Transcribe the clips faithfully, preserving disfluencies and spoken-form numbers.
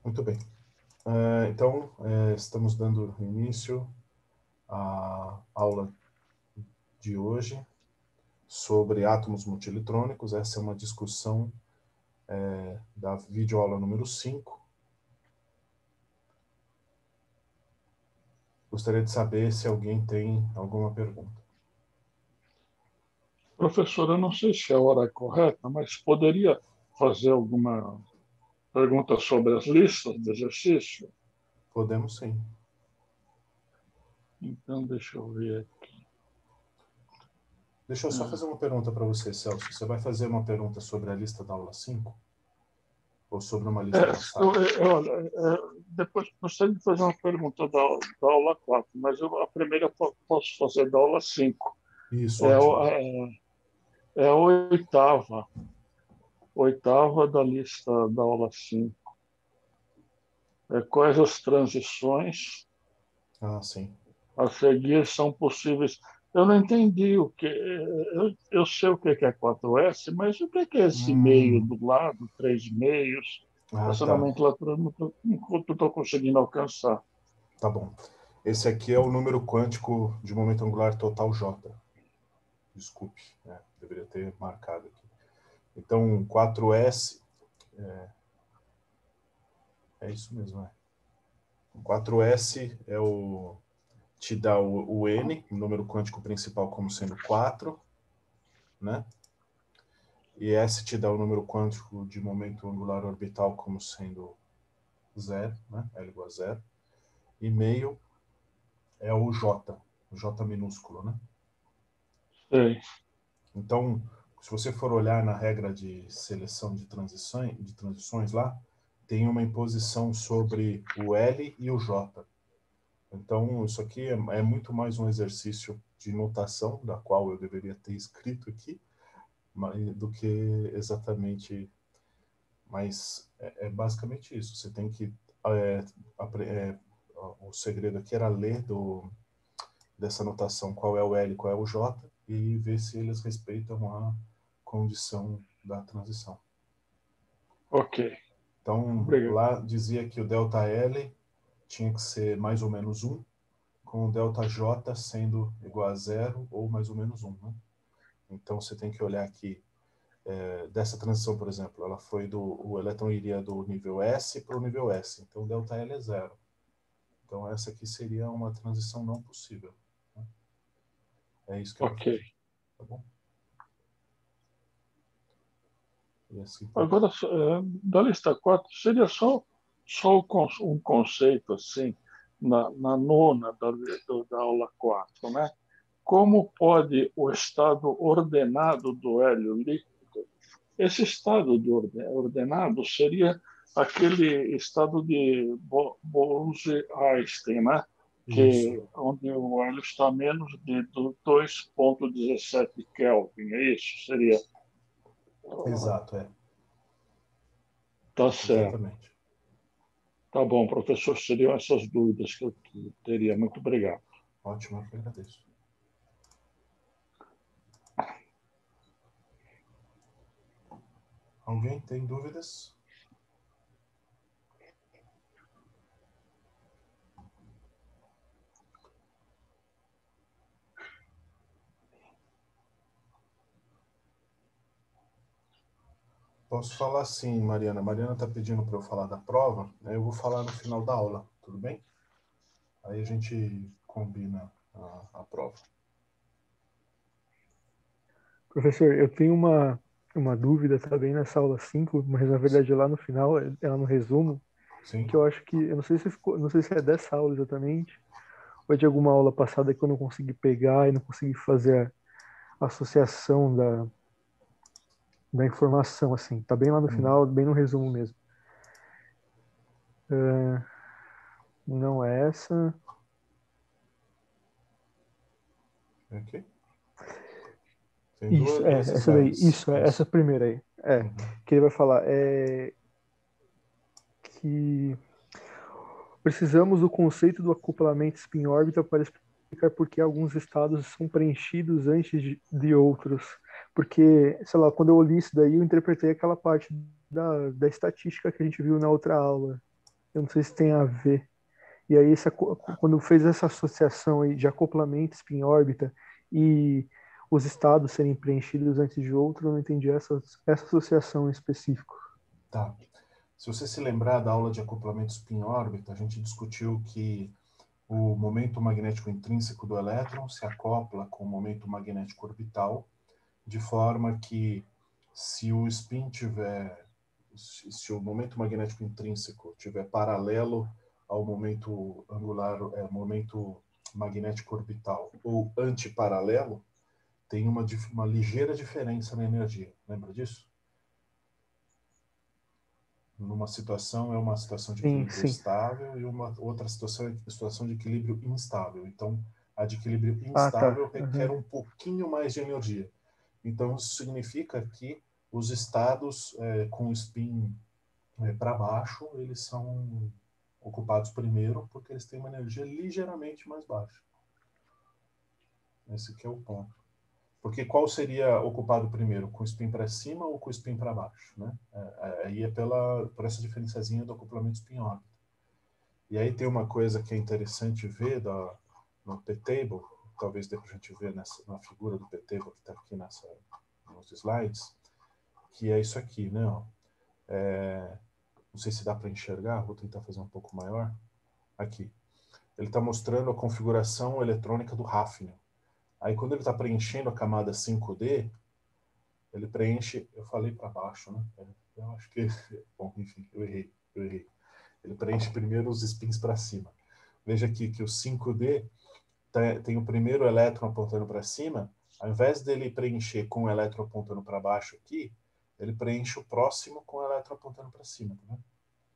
Muito bem. Uh, então, uh, estamos dando início à aula de hoje sobre átomos multieletrônicos. Essa é uma discussão uh, da videoaula número cinco. Gostaria de saber se alguém tem alguma pergunta. Professor, eu não sei se a hora é correta, mas poderia fazer alguma pergunta sobre as listas de exercício? Podemos sim. Então, deixa eu ver aqui. Deixa eu só Ah. fazer uma pergunta para você, Celso. Você vai fazer uma pergunta sobre a lista da aula cinco? Ou sobre uma lista É, passada? eu, eu, olha, é, depois gostaria de fazer uma pergunta da, da aula quatro, mas eu, a primeira eu posso fazer da aula cinco. Isso, É, ótimo. é, é a oitava, oitava da lista da aula cinco. É, quais as transições Ah, sim. a seguir são possíveis? Eu não entendi o que. Eu, eu sei o que é quatro S, mas o que é esse meio Hum, do lado, três meios? ah, Essa tá. nomenclatura eu não estou conseguindo alcançar. Tá bom. Esse aqui é o número quântico de momento angular total J. Desculpe, né? Deveria ter marcado aqui. Então, quatro S... É, é isso mesmo, é. quatro S é o... te dá o, o N, o número quântico principal, como sendo quatro, né? E S te dá o número quântico de momento angular orbital como sendo zero, né? L igual a zero. E meio é o J, o J minúsculo, né? Sei. Então, se você for olhar na regra de seleção de transições, de transições lá, tem uma imposição sobre o L e o J. Então, isso aqui é, é muito mais um exercício de notação, da qual eu deveria ter escrito aqui, mas, do que exatamente... Mas é, é basicamente isso. Você tem que... É, é, o segredo aqui era ler do, dessa notação qual é o L, qual é o J, e ver se eles respeitam a condição da transição. Ok. Então, Obrigado. lá dizia que o ΔL tinha que ser mais ou menos um, com o ΔJ sendo igual a zero ou mais ou menos um, né? Então, você tem que olhar aqui, é, dessa transição, por exemplo, ela foi do... o elétron iria do nível S para o nível S, então o ΔL é zero. Então, essa aqui seria uma transição não possível, né? É isso que vai Ok. fazer, tá bom? E assim por Agora, é, da lista quatro, seria só, só um conceito assim, na, na nona da, da aula quatro, né? Como pode o estado ordenado do hélio líquido, esse estado de ordenado seria aquele estado de Bose-Einstein, né? isso. Que, onde o hélio está a menos de dois vírgula dezessete Kelvin, é isso? Seria. Exato, é. Tá certo. Exatamente. Tá bom, professor, seriam essas dúvidas que eu teria. Muito obrigado. Ótimo, eu que agradeço. Alguém tem dúvidas? Posso falar sim, Mariana. Mariana está pedindo para eu falar da prova, né? Eu vou falar no final da aula, tudo bem? Aí a gente combina a, a prova. Professor, eu tenho uma, uma dúvida também nessa aula cinco, mas na verdade lá no final, ela no resumo, Sim? que eu acho que, eu não sei se ficou, não sei se é dessa aula exatamente, ou é de alguma aula passada que eu não consegui pegar e não consegui fazer a associação da, da informação, assim. Tá bem lá no Hum. final, bem no resumo mesmo. É, não é essa. Ok. Tem Isso, duas, é, duas essa daí. slides. Isso, é essa Isso. primeira aí. É, Uhum. que ele vai falar é, que precisamos do conceito do acoplamento spin-órbita para explicar por que alguns estados são preenchidos antes de, de outros. Porque, sei lá, quando eu li isso daí, eu interpretei aquela parte da, da estatística que a gente viu na outra aula. Eu não sei se tem a ver. E aí, essa, quando fez essa associação aí de acoplamento spin-órbita e os estados serem preenchidos antes de outro, eu não entendi essa, essa associação em específico. Tá. Se você se lembrar da aula de acoplamento spin-órbita, a gente discutiu que o momento magnético intrínseco do elétron se acopla com o momento magnético orbital, de forma que se o spin tiver, se o momento magnético intrínseco tiver paralelo ao momento angular, é, momento magnético orbital, ou antiparalelo, tem uma, uma ligeira diferença na energia. Lembra disso? Numa situação é uma situação de Sim, equilíbrio sim. estável e uma outra situação é situação de equilíbrio instável. Então, a de equilíbrio Ah, tá. instável requer Uhum. um pouquinho mais de energia. Então, isso significa que os estados é, com spin é, para baixo, eles são ocupados primeiro porque eles têm uma energia ligeiramente mais baixa. Esse que é o ponto. Porque qual seria ocupado primeiro, com o spin para cima ou com o spin para baixo, né? Aí é pela, por essa diferenciazinha do acoplamento spin-órbita. E aí tem uma coisa que é interessante ver da, no P-Table, talvez dê para a gente ver nessa, na figura do P-Table que está aqui nessa, nos slides, que é isso aqui, né? Ó. É, não sei se dá para enxergar, vou tentar fazer um pouco maior. Aqui. Ele está mostrando a configuração eletrônica do Hafnium. Aí quando ele está preenchendo a camada cinco D, ele preenche, eu falei para baixo, né? Eu acho que, bom, enfim, eu errei, eu errei. Ele preenche primeiro os spins para cima. Veja aqui que o cinco D tem o primeiro elétron apontando para cima, ao invés dele preencher com o elétron apontando para baixo aqui, ele preenche o próximo com o elétron apontando para cima, tá vendo?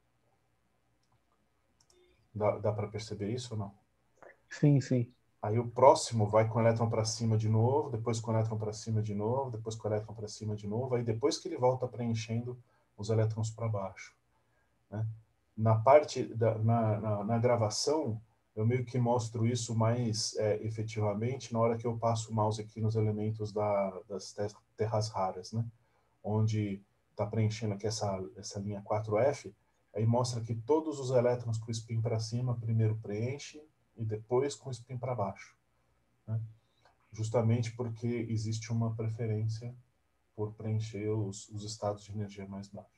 Dá, dá para perceber isso ou não? Sim, sim. Aí o próximo vai com o elétron para cima de novo, depois com o elétron para cima de novo, depois com o elétron para cima de novo, aí depois que ele volta preenchendo os elétrons para baixo. Né? Na parte, da, na, na, na gravação, eu meio que mostro isso mais é, efetivamente na hora que eu passo o mouse aqui nos elementos da, das terras raras, né? Onde está preenchendo aqui essa, essa linha quatro F, aí mostra que todos os elétrons com spin para cima primeiro preenche e depois com spin para baixo. Né? Justamente porque existe uma preferência por preencher os, os estados de energia mais baixos.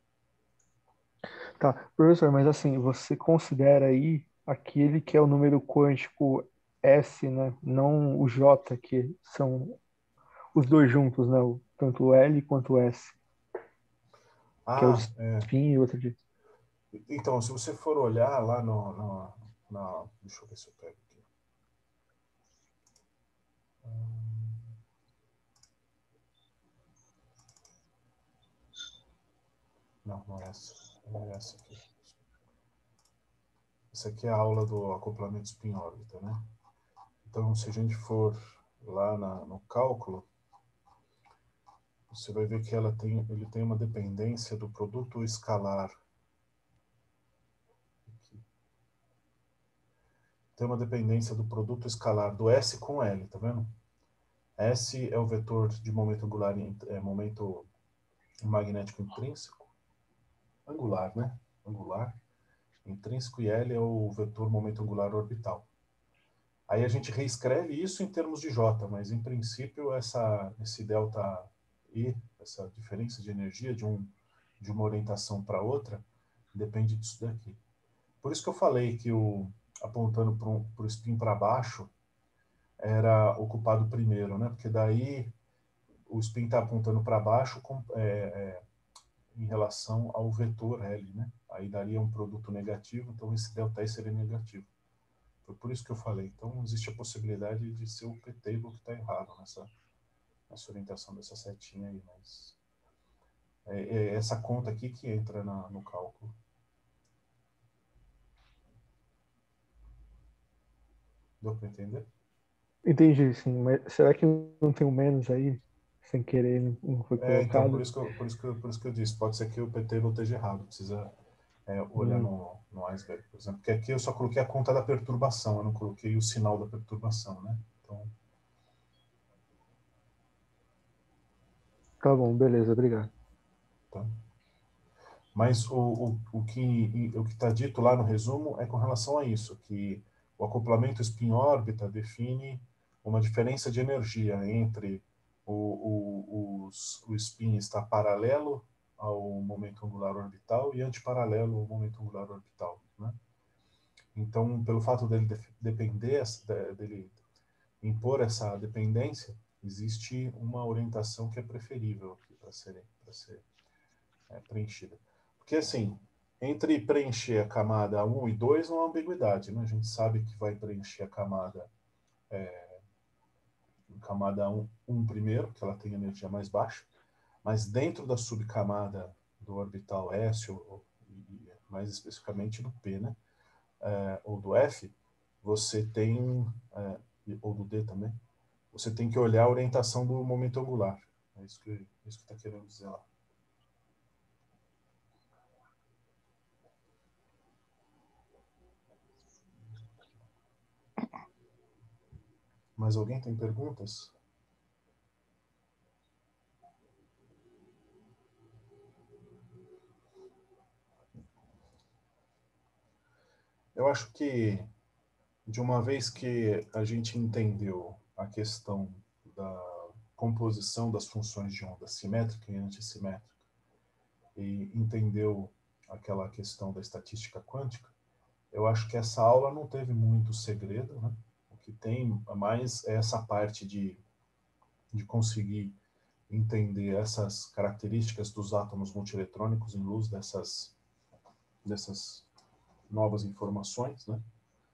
Tá, professor, mas assim, você considera aí aquele que é o número quântico S, né? Não o J, que são os dois juntos, né? O- Tanto o L quanto o S, que é o de Ah, é. spin e o outro de... Então, se você for olhar lá no, no, na... Deixa eu ver se eu pego aqui. Não, não é essa. É essa aqui. Essa aqui é a aula do acoplamento spin-órbita, né? Então, se a gente for lá na, no cálculo, você vai ver que ela tem, ele tem uma dependência do produto escalar. Aqui. Tem uma dependência do produto escalar do S com L, tá vendo? S é o vetor de momento angular, é momento magnético intrínseco, angular, né? Angular, intrínseco, e L é o vetor momento angular orbital. Aí a gente reescreve isso em termos de J, mas em princípio essa, esse delta E, essa diferença de energia de, um, de uma orientação para outra, depende disso daqui. Por isso que eu falei que o apontando para um, o spin para baixo era ocupado primeiro, né? Porque daí o spin está apontando para baixo com, é, é, em relação ao vetor L, né? Aí daria um produto negativo, então esse delta E seria negativo. Foi por isso que eu falei. Então existe a possibilidade de ser o P-Table que está errado nessa, nessa orientação dessa setinha aí, mas é, é essa conta aqui que entra na, no cálculo. Deu para entender? Entendi, sim, mas será que não tem um menos aí, sem querer, não não foi É, então, por colocado? isso que eu, por isso que eu, por isso que eu disse, pode ser que o P-Table esteja errado, precisa é, olhar Hum, no, no iceberg, por exemplo, porque aqui eu só coloquei a conta da perturbação, eu não coloquei o sinal da perturbação, né? Então, tá bom, beleza, obrigado. tá. Mas o, o, o que o que está dito lá no resumo é com relação a isso, que o acoplamento spin-órbita define uma diferença de energia entre o, o, os, o spin estar paralelo ao momento angular orbital e antiparalelo ao momento angular orbital, né? Então, pelo fato dele de, depender, dele impor essa dependência, existe uma orientação que é preferível para ser, para ser é, preenchida. Porque, assim, entre preencher a camada um e dois não há ambiguidade, né? A gente sabe que vai preencher a camada, é, camada um, um primeiro, que ela tem energia mais baixa, mas dentro da subcamada do orbital S, ou, e mais especificamente do P, né? É, ou do F, você tem, é, ou do D também, você tem que olhar a orientação do momento angular. É isso que isso que está querendo dizer lá. Mais alguém tem perguntas? Eu acho que, de uma vez que a gente entendeu a questão da composição das funções de onda simétrica e antissimétrica, e entendeu aquela questão da estatística quântica, eu acho que essa aula não teve muito segredo, né? O que tem mais é essa parte de, de conseguir entender essas características dos átomos multieletrônicos em luz dessas, dessas novas informações, né?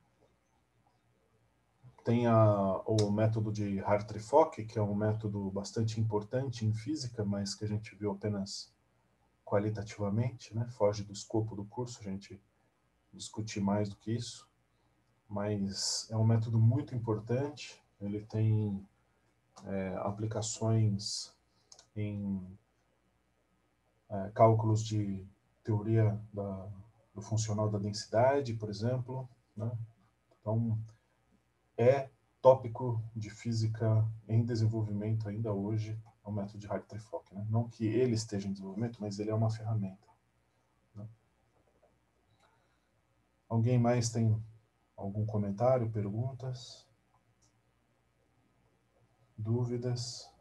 Tem a, o método de Hartree-Fock, que é um método bastante importante em física, mas que a gente viu apenas qualitativamente, né? Foge do escopo do curso a gente discutir mais do que isso, mas é um método muito importante, ele tem é, aplicações em é, cálculos de teoria da, do funcional da densidade, por exemplo, né? Então, é tópico de física em desenvolvimento ainda hoje, é o método de Hartree-Fock, né? Não que ele esteja em desenvolvimento, mas ele é uma ferramenta, né? Alguém mais tem algum comentário, perguntas, dúvidas?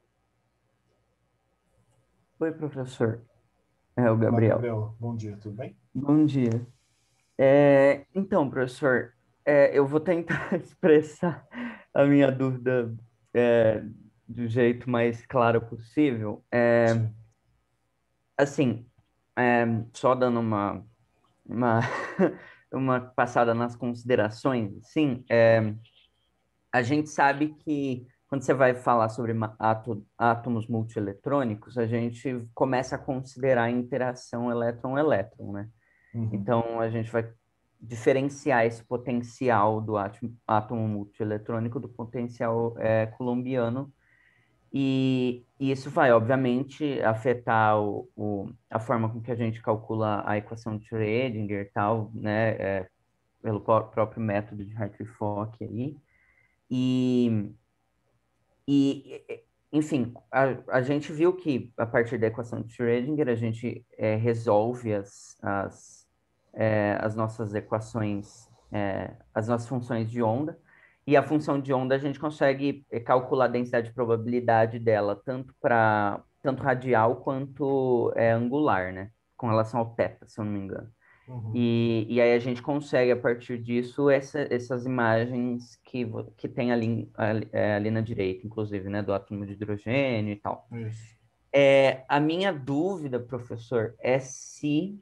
Oi, professor. É o Olá, Gabriel. Gabriel. Bom dia, tudo bem? Bom dia. É, então, professor, é, eu vou tentar expressar a minha dúvida é, do jeito mais claro possível. É, Sim. assim, é, só dando uma, uma, uma passada nas considerações, sim, é, a gente sabe que quando você vai falar sobre ma- áto- átomos multieletrônicos, a gente começa a considerar a interação elétron-elétron, né? Uhum. Então, a gente vai diferenciar esse potencial do átomo, átomo multieletrônico do potencial é, coulombiano, e, e isso vai, obviamente, afetar o, o, a forma com que a gente calcula a equação de Schrödinger e tal, né, é, pelo pró- próprio método de Hartree-Fock aí. E, e, enfim, a, a gente viu que a partir da equação de Schrödinger a gente é, resolve as, as, é, as nossas equações, é, as nossas funções de onda, e a função de onda a gente consegue é, calcular a densidade de probabilidade dela, tanto para tanto radial quanto é, angular, né? Com relação ao θ, se eu não me engano. Uhum. E, e aí a gente consegue, a partir disso, essa, essas imagens que, vo- que tem ali, ali, é, ali na direita, inclusive, né, do átomo de hidrogênio e tal. Isso. É, a minha dúvida, professor, é se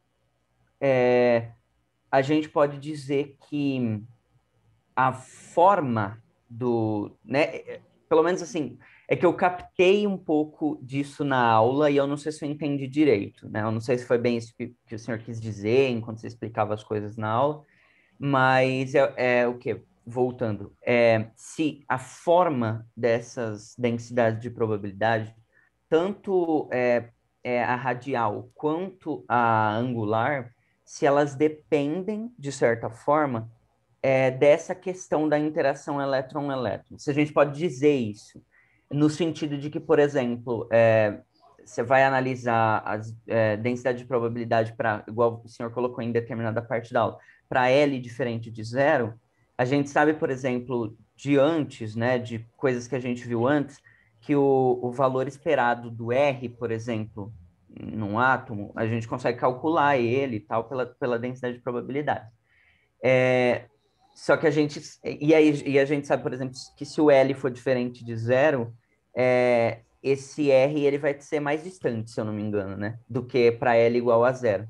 é, a gente pode dizer que a forma do, né, é, pelo menos assim, é que eu captei um pouco disso na aula e eu não sei se eu entendi direito, né? Eu não sei se foi bem isso que, que o senhor quis dizer enquanto você explicava as coisas na aula, mas é, é o quê? Voltando, é, se a forma dessas densidades de probabilidade, tanto é, é, a radial quanto a angular, se elas dependem, de certa forma, é, dessa questão da interação elétron-elétron. Se a gente pode dizer isso, no sentido de que, por exemplo, é, você vai analisar a é, densidade de probabilidade para, igual o senhor colocou em determinada parte da aula, para L diferente de zero, a gente sabe, por exemplo, de antes, né, de coisas que a gente viu antes, que o, o valor esperado do R, por exemplo, num átomo, a gente consegue calcular ele e tal pela, pela densidade de probabilidade. É, só que a gente... E, aí, e a gente sabe, por exemplo, que se o L for diferente de zero, é, esse R ele vai ser mais distante, se eu não me engano, né? Do que para L igual a zero.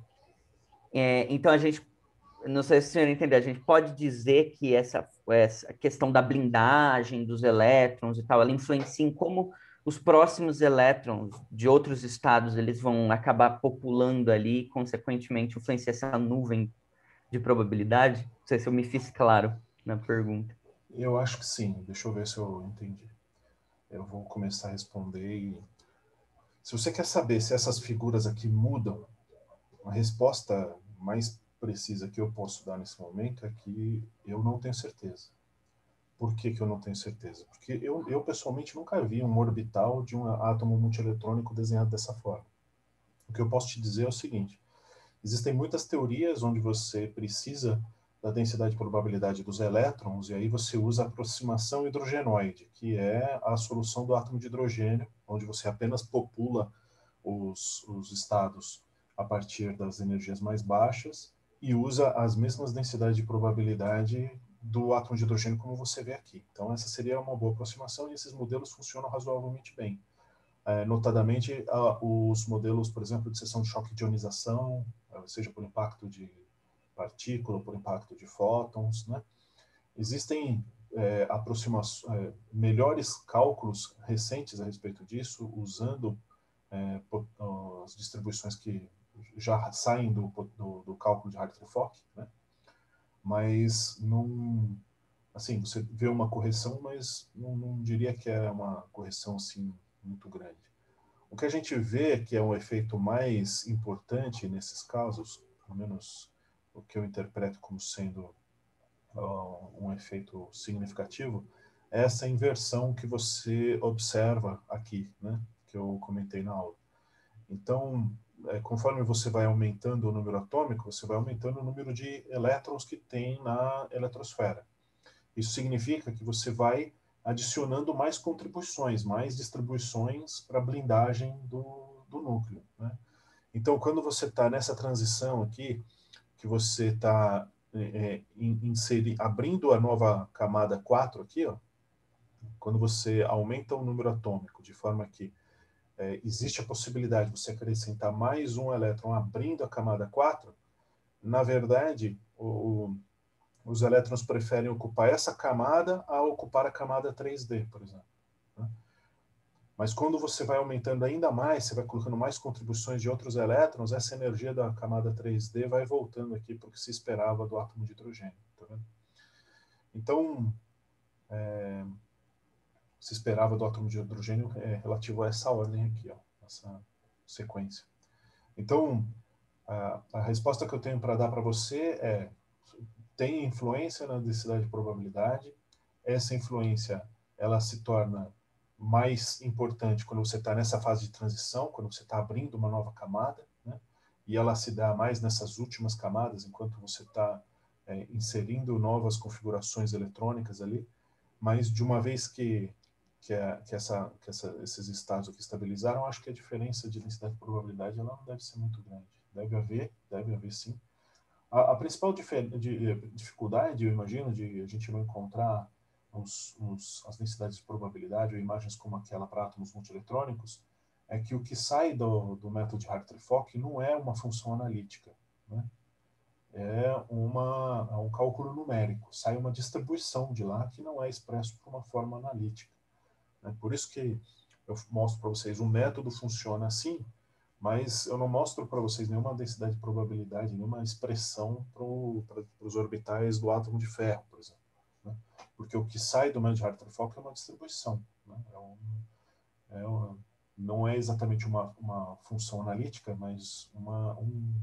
É, então, a gente... Não sei se o senhor entendeu. A gente pode dizer que essa, essa questão da blindagem dos elétrons e tal, ela influencia em como os próximos elétrons de outros estados eles vão acabar populando ali e, consequentemente, influenciar essa nuvem de probabilidade? Não sei se eu me fiz claro na pergunta. Eu acho que sim. Deixa eu ver se eu entendi. Eu vou começar a responder e... Se você quer saber se essas figuras aqui mudam, a resposta mais precisa que eu posso dar nesse momento é que eu não tenho certeza. Por que que eu não tenho certeza? Porque eu, eu pessoalmente nunca vi um orbital de um átomo multieletrônico desenhado dessa forma. O que eu posso te dizer é o seguinte: existem muitas teorias onde você precisa da densidade de probabilidade dos elétrons, e aí você usa a aproximação hidrogenoide, que é a solução do átomo de hidrogênio, onde você apenas popula os, os estados a partir das energias mais baixas e usa as mesmas densidades de probabilidade do átomo de hidrogênio como você vê aqui. Então essa seria uma boa aproximação e esses modelos funcionam razoavelmente bem. É, notadamente, uh, os modelos, por exemplo, de seção de choque de ionização, uh, seja por impacto de partícula, por impacto de fótons, né? Existem é, aproximações, é, melhores cálculos recentes a respeito disso, usando é, as distribuições que já saem do, do, do cálculo de Hartree-Fock, né? Mas não, assim, você vê uma correção, mas não, não diria que é uma correção assim muito grande. O que a gente vê que é um efeito mais importante nesses casos, pelo menos o que eu interpreto como sendo uh, um efeito significativo, é essa inversão que você observa aqui, né, que eu comentei na aula. Então, é, conforme você vai aumentando o número atômico, você vai aumentando o número de elétrons que tem na eletrosfera. Isso significa que você vai adicionando mais contribuições, mais distribuições para a blindagem do, do núcleo, né? Então, quando você está nessa transição aqui, que você está é, abrindo a nova camada quatro aqui, ó, quando você aumenta o número atômico, de forma que é, existe a possibilidade de você acrescentar mais um elétron abrindo a camada quatro, na verdade, o, os elétrons preferem ocupar essa camada a ocupar a camada três D, por exemplo, né? Mas quando você vai aumentando ainda mais, você vai colocando mais contribuições de outros elétrons, essa energia da camada três D vai voltando aqui para o que se esperava do átomo de hidrogênio. Tá vendo? Então, é, se esperava do átomo de hidrogênio é relativo a essa ordem aqui, ó, essa sequência. Então, a, a resposta que eu tenho para dar para você é: tem influência na densidade de probabilidade. Essa influência ela se torna mais importante quando você está nessa fase de transição, quando você está abrindo uma nova camada, né? E ela se dá mais nessas últimas camadas, enquanto você está é, inserindo novas configurações eletrônicas ali. Mas de uma vez que, que, é, que, essa, que essa, esses estados aqui estabilizaram, acho que a diferença de densidade de probabilidade ela não deve ser muito grande. Deve haver, deve haver sim. A, a principal dif de, dificuldade, eu imagino, de a gente não encontrar os, os, as densidades de probabilidade ou imagens como aquela para átomos multieletrônicos é que o que sai do, do método de Hartree-Fock não é uma função analítica, né? É, uma, é um cálculo numérico. Sai uma distribuição de lá que não é expresso por uma forma analítica, né? Por isso que eu mostro para vocês, o método funciona assim, mas eu não mostro para vocês nenhuma densidade de probabilidade, nenhuma expressão para os orbitais do átomo de ferro, por exemplo, né? Porque o que sai do método de Hartree-Fock é uma distribuição, né? É um, é uma, não é exatamente uma, uma função analítica, mas uma, um,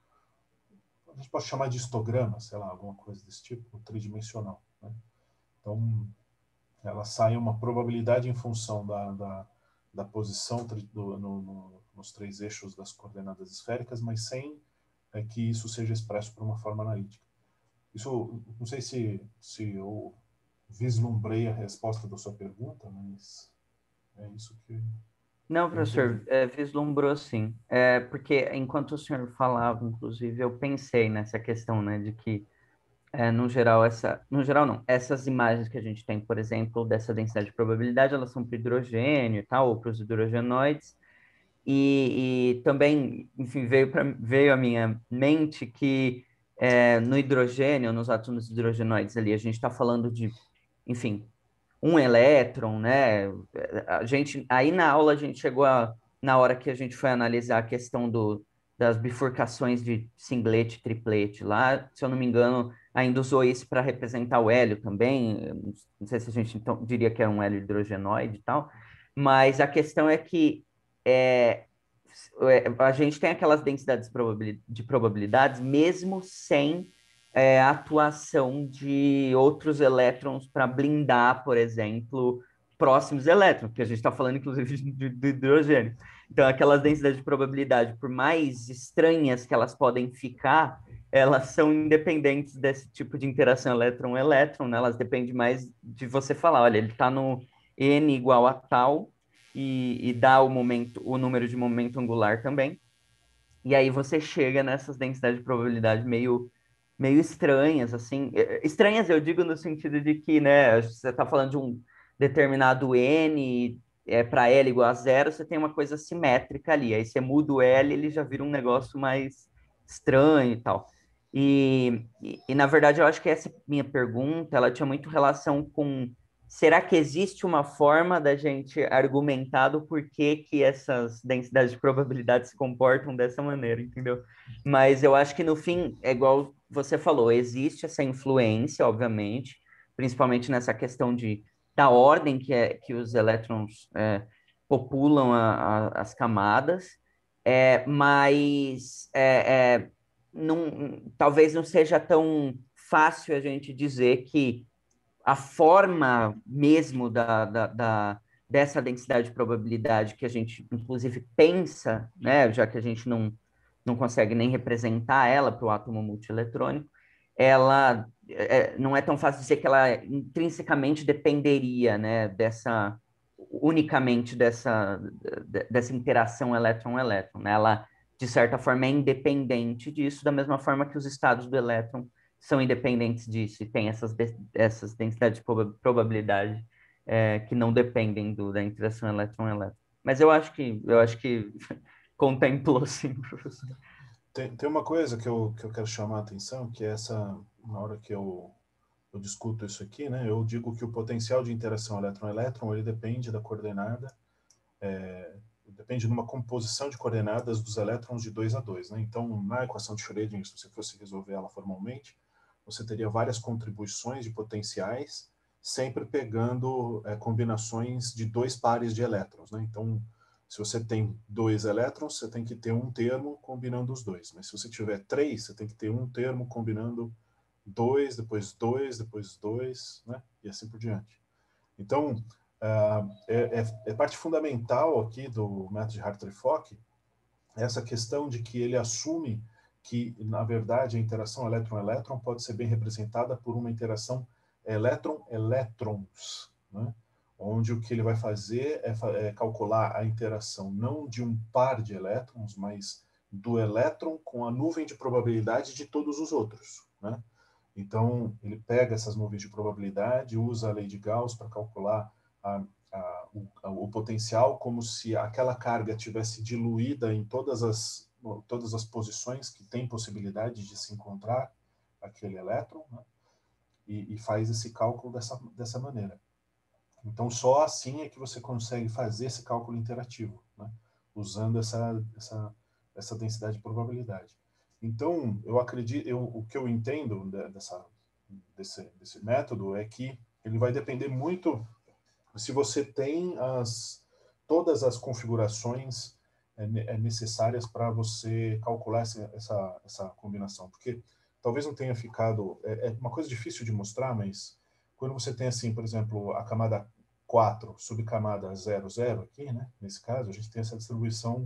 a gente pode chamar de histograma, sei lá, alguma coisa desse tipo, tridimensional, né? Então, ela sai uma probabilidade em função da, da, da posição do, no, no, nos três eixos das coordenadas esféricas, mas sem é, que isso seja expresso por uma forma analítica. Isso, não sei se, se eu vislumbrei a resposta da sua pergunta, mas é isso que... Não, professor, é, vislumbrou sim. É, porque enquanto o senhor falava, inclusive, eu pensei nessa questão, né, de que, é, no geral, essa, no geral não, essas imagens que a gente tem, por exemplo, dessa densidade de probabilidade, elas são para o hidrogênio e tal, ou para os hidrogenoides, e, e também, enfim, veio, pra, veio à minha mente que é, no hidrogênio, nos átomos hidrogenoides ali, a gente está falando de, enfim, um elétron, né? A gente, aí na aula a gente chegou a, na hora que a gente foi analisar a questão do, das bifurcações de singlete, triplete lá, se eu não me engano, ainda usou isso para representar o hélio também. Não sei se a gente então diria que é um hélio hidrogenoide e tal, mas a questão é que é, a gente tem aquelas densidades de probabilidades mesmo sem é, a atuação de outros elétrons para blindar, por exemplo, próximos elétrons, que a gente está falando, inclusive, de, de hidrogênio. Então, aquelas densidades de probabilidade, por mais estranhas que elas podem ficar, elas são independentes desse tipo de interação elétron-elétron, né? Elas dependem mais de você falar, olha, ele está no N igual a tal, e, e dá o momento, o número de momento angular também. E aí você chega nessas densidades de probabilidade meio, meio estranhas, assim. Estranhas eu digo no sentido de que, né, você está falando de um determinado N é, para L igual a zero, você tem uma coisa simétrica ali. Aí você muda o L, ele já vira um negócio mais estranho e tal. E, e, e na verdade, eu acho que essa minha pergunta, ela tinha muito relação com será que existe uma forma da gente argumentar do porquê que essas densidades de probabilidade se comportam dessa maneira, entendeu? Mas eu acho que no fim, é igual você falou, existe essa influência, obviamente, principalmente nessa questão de, da ordem que, é, que os elétrons é, populam a, a, as camadas, é, mas é, é, não, talvez não seja tão fácil a gente dizer que a forma mesmo da, da, da, dessa densidade de probabilidade que a gente, inclusive, pensa, né, já que a gente não, não consegue nem representar ela para o átomo multieletrônico, ela é, não é tão fácil dizer que ela intrinsecamente dependeria, né, dessa, unicamente dessa, dessa interação elétron-elétron, né? Ela, de certa forma, é independente disso, da mesma forma que os estados do elétron são independentes disso e tem essas, essas densidades de probabilidade é, que não dependem do, da interação elétron-elétron. Mas eu acho que eu acho que contemplou sim, professor. Tem, tem uma coisa que eu, que eu quero chamar a atenção, que é essa, na hora que eu, eu discuto isso aqui, né, eu digo que o potencial de interação elétron-elétron ele depende da coordenada, é, depende de uma composição de coordenadas dos elétrons de dois a dois. Né? Então, na equação de Schrödinger, se você fosse resolver ela formalmente, você teria várias contribuições de potenciais, sempre pegando é, combinações de dois pares de elétrons. Né? Então, se você tem dois elétrons, você tem que ter um termo combinando os dois. Mas se você tiver três, você tem que ter um termo combinando dois, depois dois, depois dois, né? E assim por diante. Então, uh, é, é, é parte fundamental aqui do método de Hartree-Fock essa questão de que ele assume que, na verdade, a interação elétron-elétron pode ser bem representada por uma interação elétron-elétrons, né? Onde o que ele vai fazer é, é calcular a interação não de um par de elétrons, mas do elétron com a nuvem de probabilidade de todos os outros, né? Então, ele pega essas nuvens de probabilidade, usa a lei de Gauss para calcular a, a, o, a, o potencial como se aquela carga tivesse diluída em todas as, todas as posições que tem possibilidade de se encontrar aquele elétron, né? e, e faz esse cálculo dessa, dessa maneira. Então, só assim é que você consegue fazer esse cálculo interativo, né? Usando essa, essa, essa densidade de probabilidade. Então, eu acredito, eu, o que eu entendo dessa, desse, desse método é que ele vai depender muito se você tem as, todas as configurações é, necessárias para você calcular essa, essa, essa combinação. Porque talvez não tenha ficado... É, é uma coisa difícil de mostrar, mas quando você tem, assim, por exemplo, a camada quatro subcamada zero, zero aqui, né? Nesse caso, a gente tem essa distribuição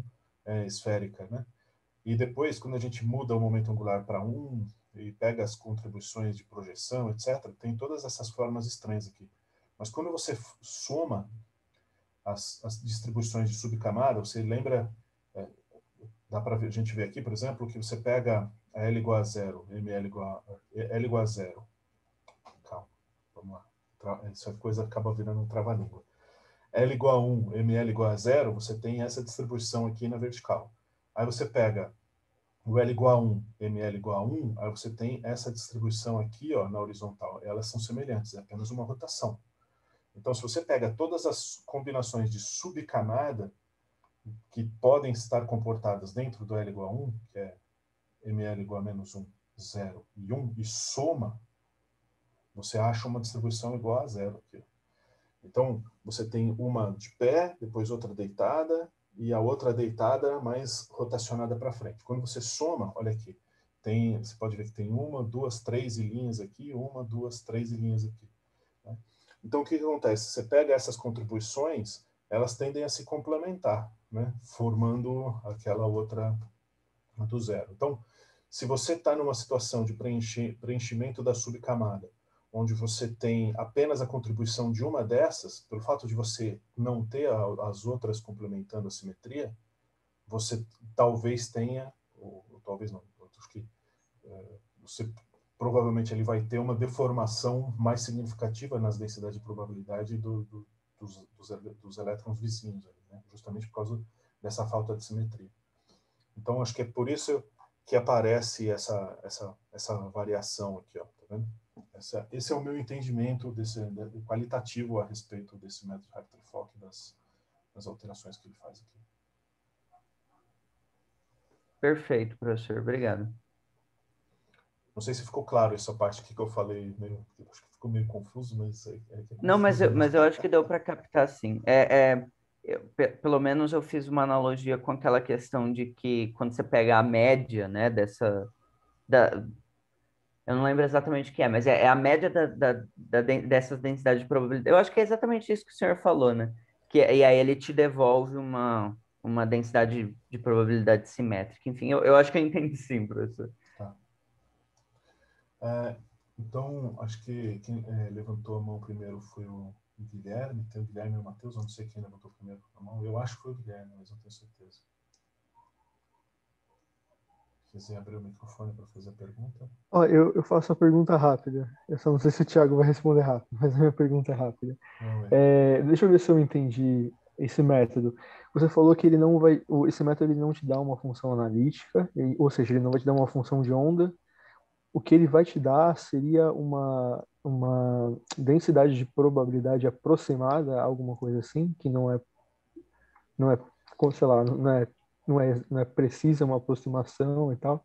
é, esférica, né? E depois, quando a gente muda o momento angular para um e pega as contribuições de projeção, etcétera, tem todas essas formas estranhas aqui. Mas quando você soma as, as distribuições de subcamada, você lembra, é, dá para a gente ver aqui, por exemplo, que você pega a L igual a zero, M L igual a, L igual a zero. Calma, vamos lá. Essa coisa acaba virando um trava-língua. L igual a um, M L igual a zero, você tem essa distribuição aqui na vertical. Aí você pega o L igual a um, M L igual a um, aí você tem essa distribuição aqui, ó, na horizontal. Elas são semelhantes, é apenas uma rotação. Então, se você pega todas as combinações de subcamada que podem estar comportadas dentro do L igual a um, que é M L igual a menos um, zero e um, e soma, você acha uma distribuição igual a zero aqui. Então, você tem uma de pé, depois outra deitada, e a outra deitada mais rotacionada para frente. Quando você soma, olha aqui, tem, você pode ver que tem uma, duas, três linhas aqui, uma, duas, três linhas aqui. Né? Então, o que, que acontece? Você pega essas contribuições, elas tendem a se complementar, né? Formando aquela outra do zero. Então, se você está numa situação de preencher, preenchimento da subcamada, onde você tem apenas a contribuição de uma dessas, pelo fato de você não ter a, as outras complementando a simetria, você talvez tenha, ou, ou talvez não, acho que é, você provavelmente ele vai ter uma deformação mais significativa nas densidades de probabilidade do, do, dos, dos, dos elétrons vizinhos, né? Justamente por causa dessa falta de simetria. Então, acho que é por isso que aparece essa, essa, essa variação aqui, ó, tá vendo? Essa, esse é o meu entendimento desse, de, qualitativo a respeito desse método Hartree-Fock e das, das alterações que ele faz aqui. Perfeito, professor. Obrigado. Não sei se ficou claro essa parte aqui que eu falei, meio, acho que ficou meio confuso, mas é, é, é Não, mas eu, mas eu acho que deu para captar, sim. É, é, eu, pe- pelo menos eu fiz uma analogia com aquela questão de que quando você pega a média, né, dessa, da, eu não lembro exatamente o que é, mas é, é a média da, da, da den- dessas densidades de probabilidade. Eu acho que é exatamente isso que o senhor falou, né? Que, e aí ele te devolve uma, uma densidade de probabilidade simétrica. Enfim, eu, eu acho que eu entendi sim, professor. Tá. É, então, acho que quem é, levantou a mão primeiro foi o Guilherme, tem o Guilherme e o Matheus, eu não sei quem levantou primeiro a mão, eu acho que foi o Guilherme, mas não tenho certeza. Quiser abrir o microfone para fazer a pergunta. Ó, eu, eu faço uma pergunta rápida. Eu só não sei se o Thiago vai responder rápido, mas a minha pergunta é rápida. É, deixa eu ver se eu entendi esse método. Você falou que ele não vai, o- esse método ele não te dá uma função analítica, ele- ou seja, ele não vai te dar uma função de onda. O que ele vai te dar seria uma, uma densidade de probabilidade aproximada, alguma coisa assim, que não é, não é, como, sei lá, não é, não é, não é precisa uma aproximação e tal,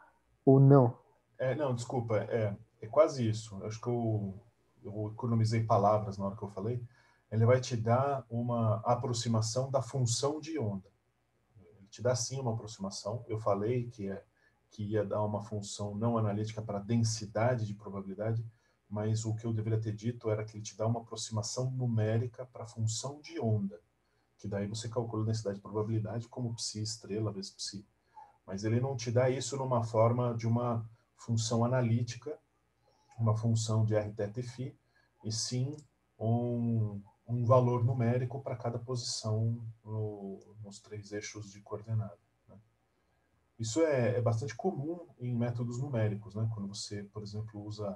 ou não? É, não, desculpa, é, é quase isso. Acho que eu, eu economizei palavras na hora que eu falei. Ele vai te dar uma aproximação da função de onda. Ele te dá sim uma aproximação. Eu falei que, é, que ia dar uma função não analítica para densidade de probabilidade, mas o que eu deveria ter dito era que ele te dá uma aproximação numérica para a função de onda, que daí você calcula a densidade de probabilidade como psi estrela vezes psi. Mas ele não te dá isso numa forma de uma função analítica, uma função de R θ e φ, e sim um, um valor numérico para cada posição no, nos três eixos de coordenada. Né? Isso é, é bastante comum em métodos numéricos, né? Quando você, por exemplo, usa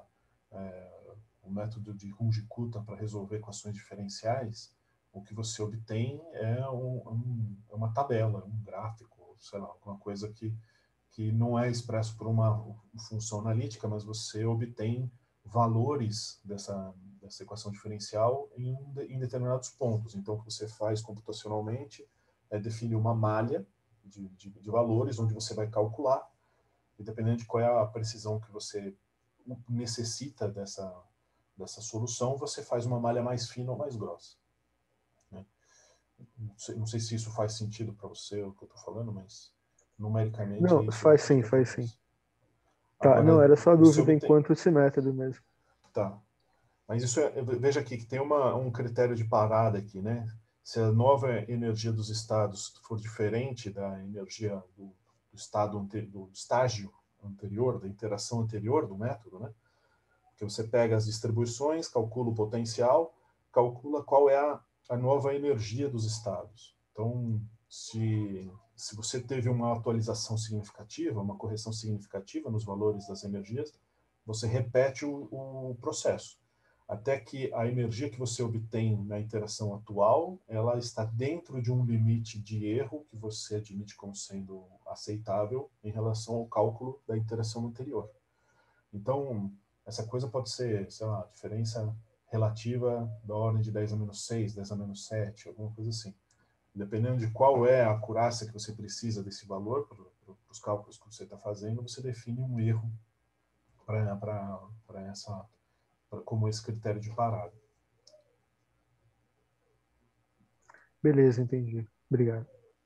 é, o método de Runge-Kutta para resolver equações diferenciais, o que você obtém é, um, um, é uma tabela, um gráfico, sei lá, alguma coisa que que não é expresso por uma função analítica, mas você obtém valores dessa, dessa equação diferencial em, em determinados pontos. Então, o que você faz computacionalmente é definir uma malha de, de, de valores, onde você vai calcular, e dependendo de qual é a precisão que você necessita dessa, dessa solução, você faz uma malha mais fina ou mais grossa. Né? Não sei, não sei se isso faz sentido para você, o que eu estou falando, mas numericamente é Não, isso faz sim, que faz sim. acontece. Tá, Agora, não, era só você dúvida obtém... enquanto esse método mesmo. Tá. Mas isso é, veja aqui que tem uma, um critério de parada aqui, né? se a nova energia dos estados for diferente da energia do, do estado do estágio anterior, da interação anterior do método, né? Porque você pega as distribuições, calcula o potencial, calcula qual é a, a nova energia dos estados. Então, se, se você teve uma atualização significativa, uma correção significativa nos valores das energias, você repete o, o processo, até que a energia que você obtém na interação atual, ela está dentro de um limite de erro que você admite como sendo aceitável em relação ao cálculo da interação anterior. Então, essa coisa pode ser, sei lá, diferença relativa da ordem de dez a menos seis, dez a menos sete, alguma coisa assim. Dependendo de qual é a acurácia que você precisa desse valor para os cálculos que você está fazendo, você define um erro para essa, pra, como esse critério de parada. Beleza, entendi. Obrigado.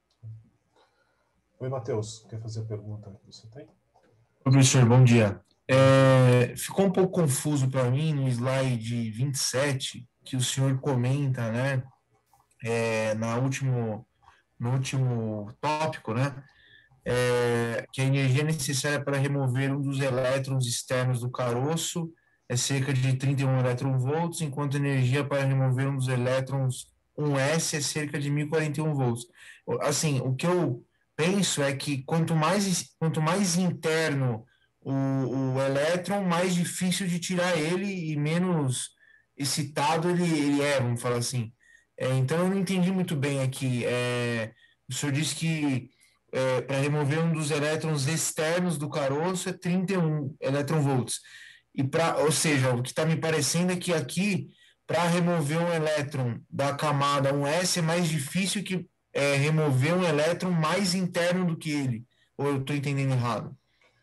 Oi, Matheus, quer fazer a pergunta que você tem? Professor, bom dia. É, ficou um pouco confuso para mim no slide vinte e sete, que o senhor comenta, né, é, na último, no último tópico, né, é, que a energia necessária para remover um dos elétrons externos do caroço é cerca de trinta e um eletronvolts, enquanto a energia para remover um dos elétrons um S é cerca de mil e quarenta e um volts. Assim, o que eu penso é que quanto mais, quanto mais interno o, o elétron, mais difícil de tirar ele e menos excitado ele, ele é, vamos falar assim. É, então, eu não entendi muito bem aqui. É, o senhor disse que é, para remover um dos elétrons externos do caroço é trinta e um eletronvolts. E pra, ou seja, o que está me parecendo é que aqui, para remover um elétron da camada um S, é mais difícil que é, remover um elétron mais interno do que ele. Ou eu estou entendendo errado?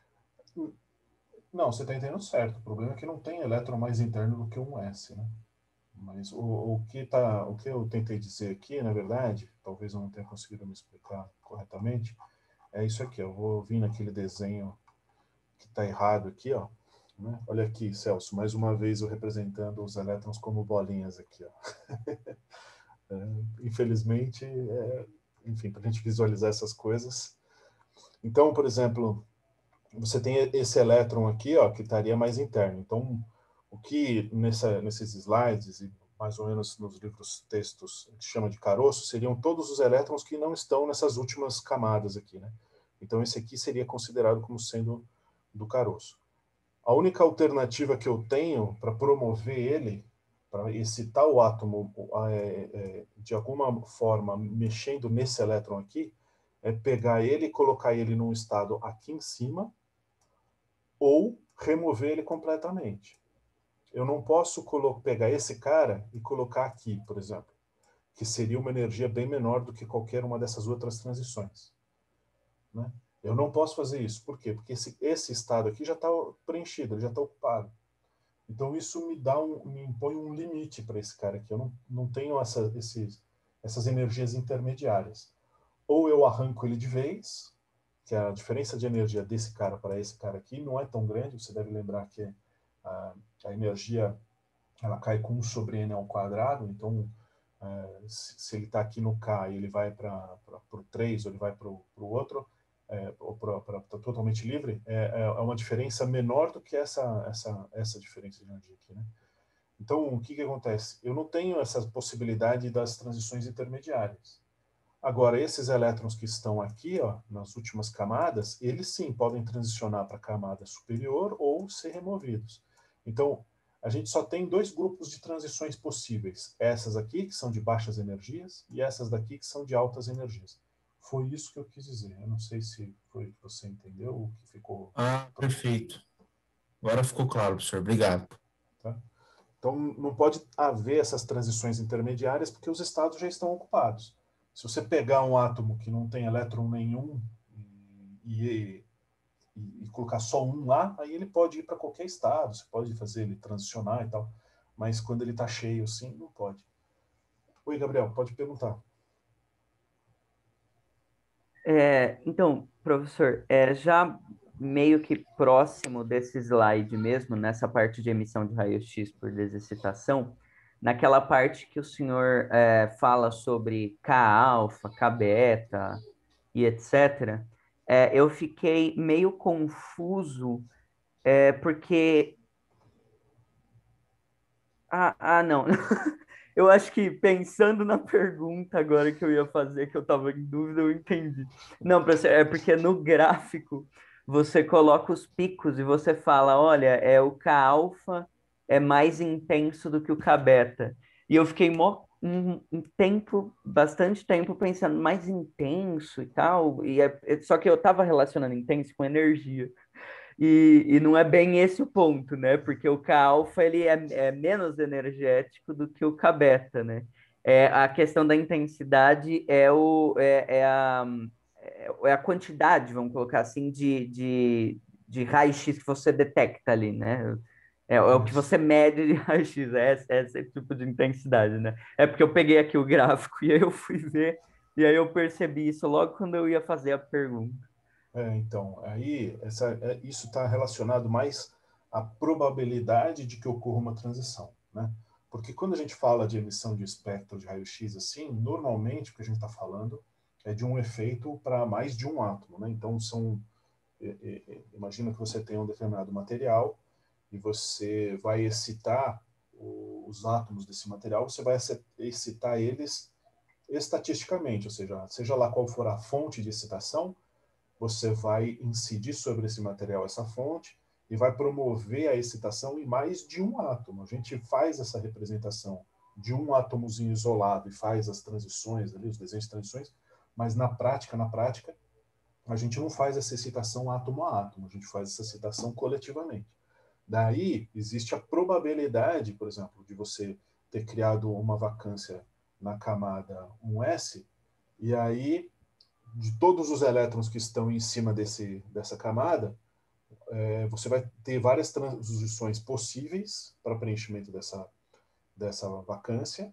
Não, você está entendendo certo. O problema é que não tem elétron mais interno do que um S, né? Mas o, o, que tá, o que eu tentei dizer aqui, na verdade, talvez eu não tenha conseguido me explicar corretamente, é isso aqui. Eu vou vir naquele desenho que está errado aqui, ó. Né? Olha aqui, Celso, mais uma vez eu representando os elétrons como bolinhas aqui, ó. é, infelizmente, é, enfim, para a gente visualizar essas coisas. Então, por exemplo, você tem esse elétron aqui, ó, que estaria mais interno. Então, o que nessa, nesses slides e mais ou menos nos livros textos que chama de caroço, seriam todos os elétrons que não estão nessas últimas camadas aqui, né? Então, esse aqui seria considerado como sendo do caroço. A única alternativa que eu tenho para promover ele, para excitar o átomo é, é, de alguma forma mexendo nesse elétron aqui, é pegar ele e colocar ele num estado aqui em cima ou remover ele completamente. Eu não posso pegar esse cara e colocar aqui, por exemplo, que seria uma energia bem menor do que qualquer uma dessas outras transições. Né? Eu não posso fazer isso. Por quê? Porque esse, esse estado aqui já está preenchido, ele já está ocupado. Então, isso me dá um, me impõe um limite para esse cara aqui. Eu não, não tenho essa, esses, essas energias intermediárias. Ou eu arranco ele de vez, que a diferença de energia desse cara para esse cara aqui não é tão grande. Você deve lembrar que a, a energia ela cai com um sobre n ao quadrado. Então, é, se, se ele está aqui no K e ele vai para o três, ou ele vai para o outro, é, ou para totalmente livre, é, é uma diferença menor do que essa, essa, essa diferença de energia aqui, né? Então, o que, que acontece? Eu não tenho essa possibilidade das transições intermediárias. Agora, esses elétrons que estão aqui, ó, nas últimas camadas, eles sim podem transicionar para a camada superior ou ser removidos. Então, a gente só tem dois grupos de transições possíveis. Essas aqui, que são de baixas energias, e essas daqui, que são de altas energias. Foi isso que eu quis dizer. Eu não sei se foi o que você entendeu ou que ficou... Ah, perfeito. Agora ficou claro, professor. Obrigado. Tá? Então, não pode haver essas transições intermediárias porque os estados já estão ocupados. Se você pegar um átomo que não tem elétron nenhum e, e, e colocar só um lá, aí ele pode ir para qualquer estado, você pode fazer ele transicionar e tal, mas quando ele está cheio assim, não pode. Oi, Gabriel, pode perguntar. É, então, professor, é, já meio que próximo desse slide mesmo, nessa parte de emissão de raio-x por desexcitação, naquela parte que o senhor é, fala sobre K-alfa, K-beta e etcétera, é, eu fiquei meio confuso, é, porque... Ah, ah, não. Eu acho que pensando na pergunta agora que eu ia fazer, que eu estava em dúvida, eu entendi. Não, professor, é porque no gráfico você coloca os picos e você fala, olha, é o K-alfa é mais intenso do que o K-beta. E eu fiquei mó, um, um tempo, bastante tempo pensando, mais intenso e tal. E é, é- só que eu estava relacionando intenso com energia. E, e não é bem esse o ponto, né? Porque o K-alfa ele é, é menos energético do que o K-beta, né? É, a questão da intensidade é, o, é, é, a, é é a quantidade, vamos colocar assim, de, de, de raio-x que você detecta ali, né? É, é o que Isso. você mede de raio-x, é esse, é esse tipo de intensidade, né? É porque eu peguei aqui o gráfico e aí eu fui ver, e aí eu percebi isso logo quando eu ia fazer a pergunta. É, então, aí essa, é, isso está relacionado mais à probabilidade de que ocorra uma transição, né? Porque quando a gente fala de emissão de espectro de raio-x assim, normalmente o que a gente está falando é de um efeito para mais de um átomo, né? Então são, é, é, é, imagina que você tem um determinado material e você vai excitar o, os átomos desse material, você vai excitar eles estatisticamente, ou seja, seja lá qual for a fonte de excitação, você vai incidir sobre esse material, essa fonte, e vai promover a excitação em mais de um átomo. A gente faz essa representação de um átomozinho isolado e faz as transições ali, os desenhos de transições, mas na prática, na prática, a gente não faz essa excitação átomo a átomo, a gente faz essa excitação coletivamente. Daí, existe a probabilidade, por exemplo, de você ter criado uma vacância na camada um S, e aí de todos os elétrons que estão em cima desse, dessa camada, é, você vai ter várias transições possíveis para preenchimento dessa, dessa vacância.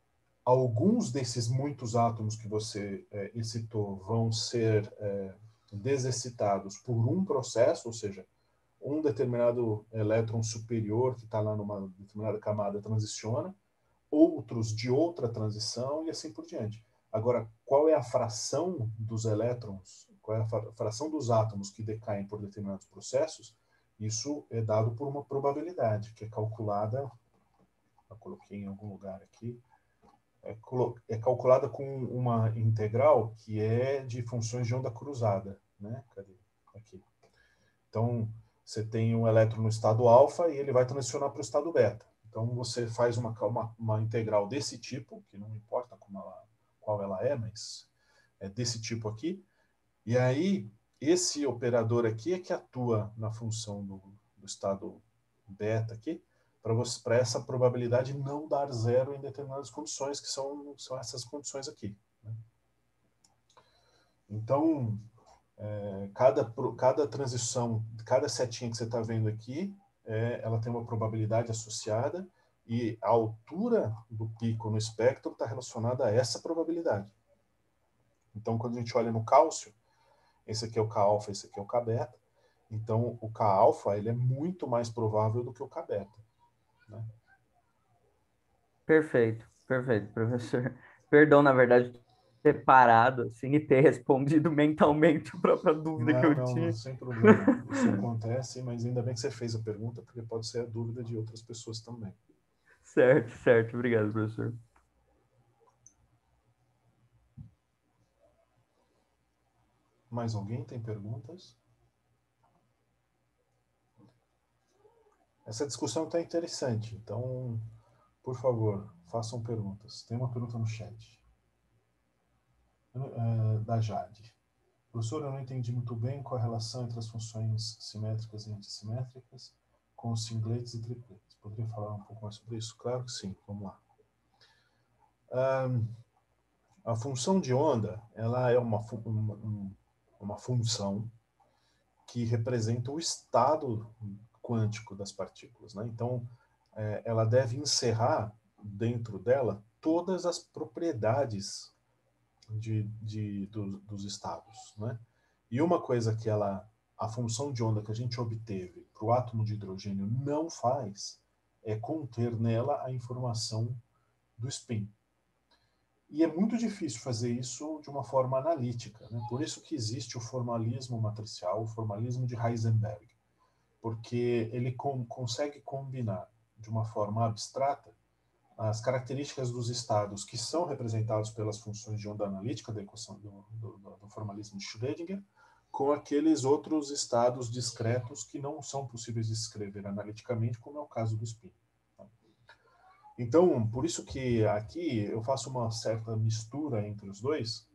Alguns desses muitos átomos que você é, excitou vão ser é, desexcitados por um processo, ou seja, um determinado elétron superior que está lá numa determinada camada transiciona, outros de outra transição e assim por diante. Agora, qual é a fração dos elétrons, qual é a fração dos átomos que decaem por determinados processos? Isso é dado por uma probabilidade, que é calculada, eu coloquei em algum lugar aqui, é, é calculada com uma integral que é de funções de onda cruzada, né? Cadê? Aqui. Então, você tem um elétron no estado alfa e ele vai transicionar para o estado beta. Então, você faz uma, uma, uma integral desse tipo, que não importa como ela, qual ela é, mas é desse tipo aqui. E aí, esse operador aqui é que atua na função do, do estado beta aqui, para essa probabilidade não dar zero em determinadas condições, que são, são essas condições aqui, né? Então, é, cada, cada transição, cada setinha que você está vendo aqui, é, ela tem uma probabilidade associada e a altura do pico no espectro está relacionada a essa probabilidade. Então, quando a gente olha no cálcio, esse aqui é o K-alfa, esse aqui é o K-beta. Então, o K-alfa ele é muito mais provável do que o K-beta, né? Perfeito, perfeito, professor. Perdão, na verdade, ter parado assim e ter respondido mentalmente a própria dúvida que Não, eu não, tinha. sem problema. Isso acontece, mas ainda bem que você fez a pergunta, porque pode ser a dúvida de outras pessoas também. Certo, certo. Obrigado, professor. Mais alguém tem perguntas? Essa discussão está interessante, então, por favor, façam perguntas. Tem uma pergunta no chat. Uh, da Jade. Professor, eu não entendi muito bem qual a relação entre as funções simétricas e antissimétricas com os singletes e tripletes. Poderia falar um pouco mais sobre isso? Claro que sim, vamos lá. Um, a função de onda, ela é uma, uma, uma função que representa o estado quântico das partículas, né? Então, é, ela deve encerrar dentro dela todas as propriedades de, de, do, dos estados, né? E uma coisa que ela, a função de onda que a gente obteve para o átomo de hidrogênio não faz é conter nela a informação do spin. E é muito difícil fazer isso de uma forma analítica, né? Por isso que existe o formalismo matricial, o formalismo de Heisenberg, porque ele com, consegue combinar de uma forma abstrata as características dos estados que são representados pelas funções de onda analítica da equação do, do, do formalismo de Schrödinger, com aqueles outros estados discretos que não são possíveis de escrever analiticamente, como é o caso do spin. Então, por isso que aqui eu faço uma certa mistura entre os dois,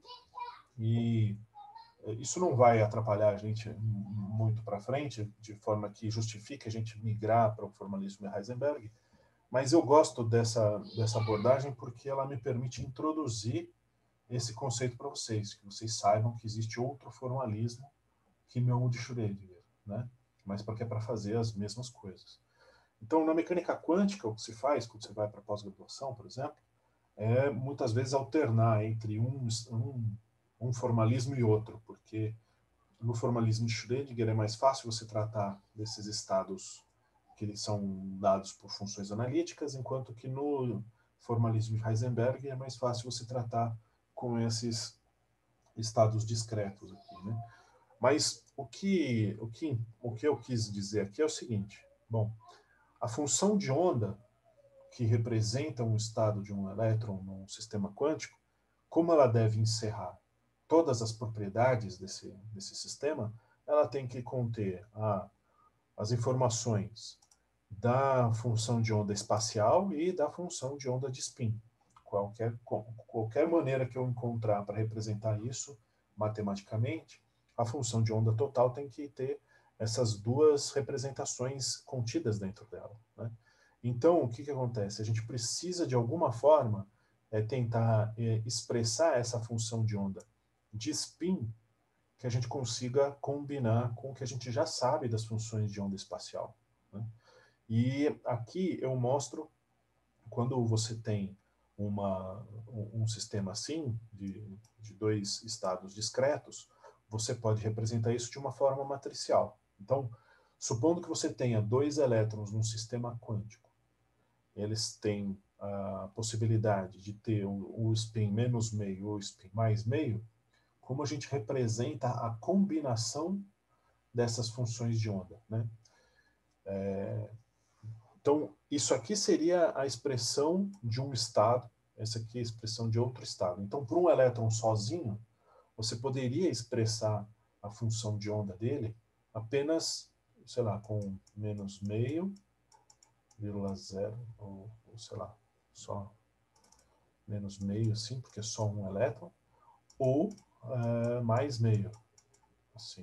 e isso não vai atrapalhar a gente muito para frente, de forma que justifique a gente migrar para o formalismo de Heisenberg, mas eu gosto dessa, dessa abordagem porque ela me permite introduzir esse conceito para vocês, que vocês saibam que existe outro formalismo que não o de Schrödinger, né? Mas porque é para fazer as mesmas coisas. Então, na mecânica quântica, o que se faz quando você vai para pós-graduação, por exemplo, é muitas vezes alternar entre um, um, um formalismo e outro, porque no formalismo de Schrödinger é mais fácil você tratar desses estados que eles são dados por funções analíticas, enquanto que no formalismo de Heisenberg é mais fácil você tratar com esses estados discretos aqui, né? Mas o que, o, que, o que eu quis dizer aqui é o seguinte: bom, a função de onda que representa um estado de um elétron num sistema quântico, como ela deve encerrar todas as propriedades desse, desse sistema, ela tem que conter a, as informações da função de onda espacial e da função de onda de spin. Qualquer, qualquer maneira que eu encontrar para representar isso matematicamente, a função de onda total tem que ter essas duas representações contidas dentro dela, né? Então, o que, que acontece? A gente precisa, de alguma forma, é, tentar é, expressar essa função de onda de spin que a gente consiga combinar com o que a gente já sabe das funções de onda espacial, né? E aqui eu mostro, quando você tem uma, um, um sistema assim, de, de dois estados discretos, você pode representar isso de uma forma matricial. Então, supondo que você tenha dois elétrons num sistema quântico, eles têm a possibilidade de ter o, o spin menos meio ou o spin mais meio, como a gente representa a combinação dessas funções de onda, né? É, então, isso aqui seria a expressão de um estado, essa aqui é a expressão de outro estado. Então, para um elétron sozinho, você poderia expressar a função de onda dele apenas, sei lá, com menos meio, vírgula zero, ou, ou sei lá, só menos meio, assim, porque é só um elétron, ou uh, mais meio, assim.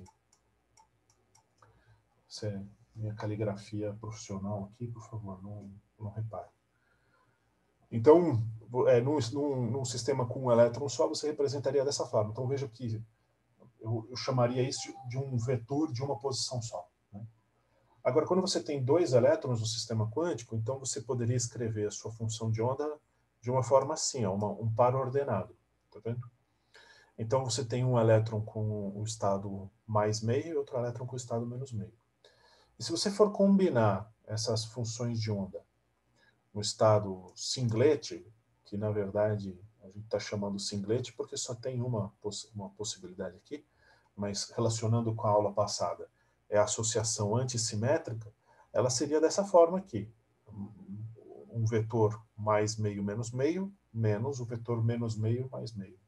Isso é minha caligrafia profissional aqui, por favor, não, não repare. Então, é, num, num, num sistema com um elétron só, você representaria dessa forma. Então, veja que eu, eu chamaria isso de, de um vetor de uma posição só, né? Agora, quando você tem dois elétrons no sistema quântico, então você poderia escrever a sua função de onda de uma forma assim, ó, uma, um par ordenado. Tá vendo? Então, você tem um elétron com o estado mais meio e outro elétron com o estado menos meio. E se você for combinar essas funções de onda no estado singlet, que na verdade a gente está chamando singlet porque só tem uma, poss uma possibilidade aqui, mas relacionando com a aula passada, é a associação antissimétrica, ela seria dessa forma aqui. Um vetor mais meio menos meio, menos o vetor menos meio mais meio.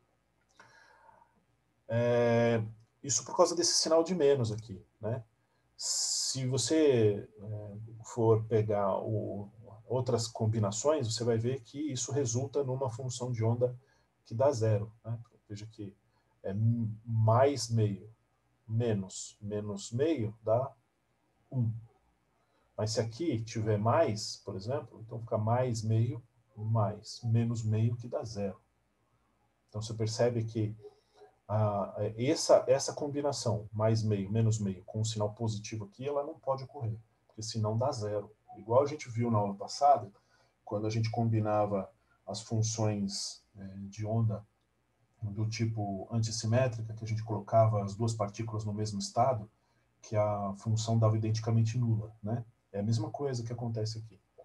É, isso por causa desse sinal de menos aqui, né? Se você é, for pegar o, outras combinações, você vai ver que isso resulta numa função de onda que dá zero, né? Veja que é mais meio, menos, menos meio dá um. Mas se aqui tiver mais, por exemplo, então fica mais meio, mais, menos meio que dá zero. Então você percebe que Ah, essa, essa combinação, mais meio, menos meio, com um sinal positivo aqui, ela não pode ocorrer, porque senão dá zero. Igual a gente viu na aula passada, quando a gente combinava as funções é, de onda do tipo antissimétrica, que a gente colocava as duas partículas no mesmo estado, que a função dava identicamente nula, né? É a mesma coisa que acontece aqui.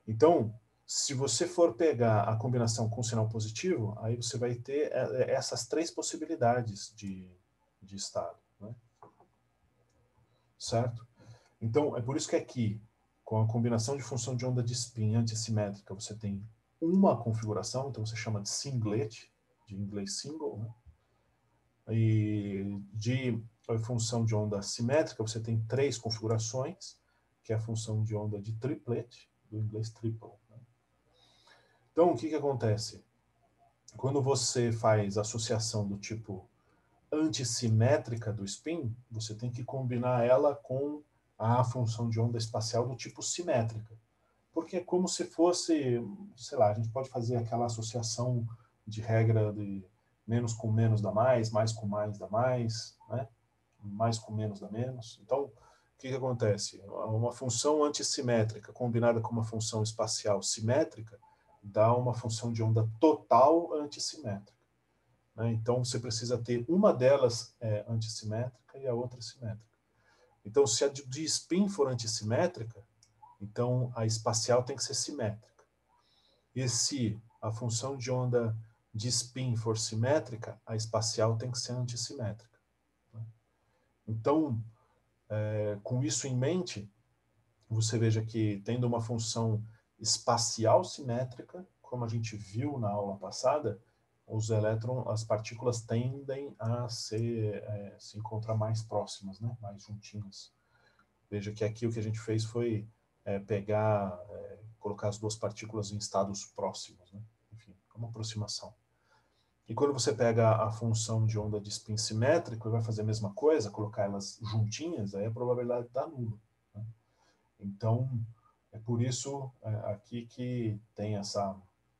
Então, se você for pegar a combinação com sinal positivo, aí você vai ter essas três possibilidades de, de estado, né? Certo? Então, é por isso que aqui, com a combinação de função de onda de spin antissimétrica, você tem uma configuração, então você chama de singlet, de inglês single, né? E de a função de onda simétrica, você tem três configurações, que é a função de onda de triplet, do inglês triple, né? Então, o que que acontece? Quando você faz associação do tipo antissimétrica do spin, você tem que combinar ela com a função de onda espacial do tipo simétrica. Porque é como se fosse, sei lá, a gente pode fazer aquela associação de regra de menos com menos dá mais, mais com mais dá mais, né? Mais com menos dá menos. Então, o que que acontece? Uma função antissimétrica combinada com uma função espacial simétrica dá uma função de onda total antissimétrica, né? Então, você precisa ter uma delas é, antissimétrica e a outra simétrica. Então, se a de spin for antissimétrica, então a espacial tem que ser simétrica. E se a função de onda de spin for simétrica, a espacial tem que ser antissimétrica, né? Então, é, com isso em mente, você veja que tendo uma função espacial simétrica, como a gente viu na aula passada, os elétrons, as partículas tendem a ser, é, se encontrar mais próximas, né? Mais juntinhas. Veja que aqui o que a gente fez foi é, pegar, é, colocar as duas partículas em estados próximos, né? Enfim, uma aproximação. E quando você pega a função de onda de spin simétrico e vai fazer a mesma coisa, colocar elas juntinhas, aí a probabilidade dá nulo, né? Então, é por isso é, aqui que tem essa,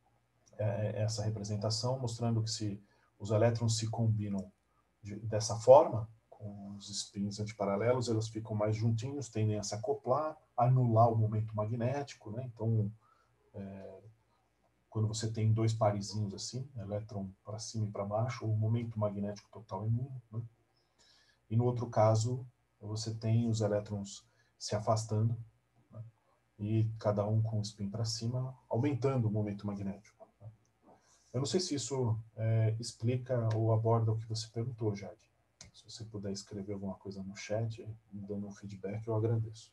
é, essa representação, mostrando que se os elétrons se combinam de, dessa forma, com os spins antiparalelos, eles ficam mais juntinhos, tendem a se acoplar, anular o momento magnético, né? Então, é, quando você tem dois parezinhos assim, elétron para cima e para baixo, o momento magnético total é nulo, né? E no outro caso, você tem os elétrons se afastando, né? E cada um com o spin para cima, aumentando o momento magnético, né? Eu não sei se isso é, explica ou aborda o que você perguntou, Jade. Se você puder escrever alguma coisa no chat, me dando um feedback, eu agradeço.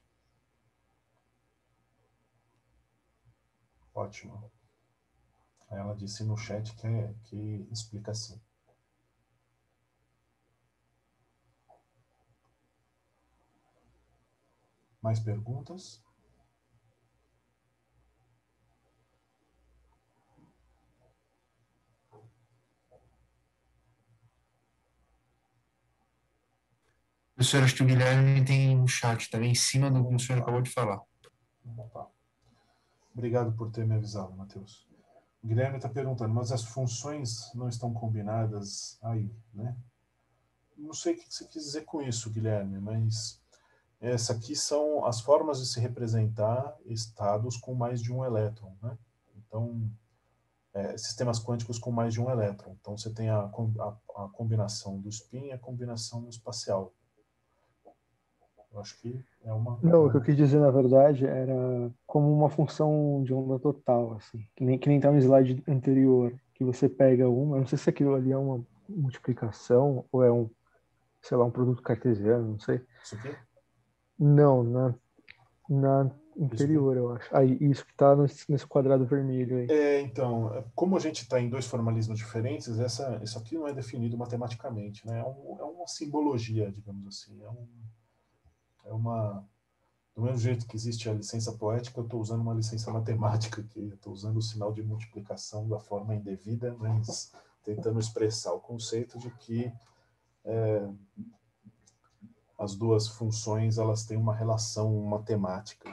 Ótimo. Ela disse no chat que, é, que explica assim. Mais perguntas? Professor, acho que o Guilherme tem um chat também em cima do que o senhor acabou de falar. Opa. Obrigado por ter me avisado, Matheus. O Guilherme está perguntando, mas as funções não estão combinadas aí, né? Não sei o que você quis dizer com isso, Guilherme, mas essa aqui são as formas de se representar estados com mais de um elétron, né? Então, é, sistemas quânticos com mais de um elétron. Então, você tem a, a, a combinação do spin e a combinação espacial. Eu acho que é uma... Não, o que eu quis dizer, na verdade, era como uma função de onda total, assim. Que nem, que nem tá no slide anterior, que você pega uma, eu não sei se aquilo ali é uma multiplicação ou é um, sei lá, um produto cartesiano, não sei. Isso aqui? Não, na, na anterior, eu acho. Aí, isso que tá nesse, nesse quadrado vermelho aí. É, então, como a gente está em dois formalismos diferentes, essa, isso aqui não é definido matematicamente, né? É, um, é uma simbologia, digamos assim. É, um, é uma... Do mesmo jeito que existe a licença poética, eu estou usando uma licença matemática aqui. Eu estou usando o sinal de multiplicação da forma indevida, mas tentando expressar o conceito de que é, as duas funções elas têm uma relação matemática.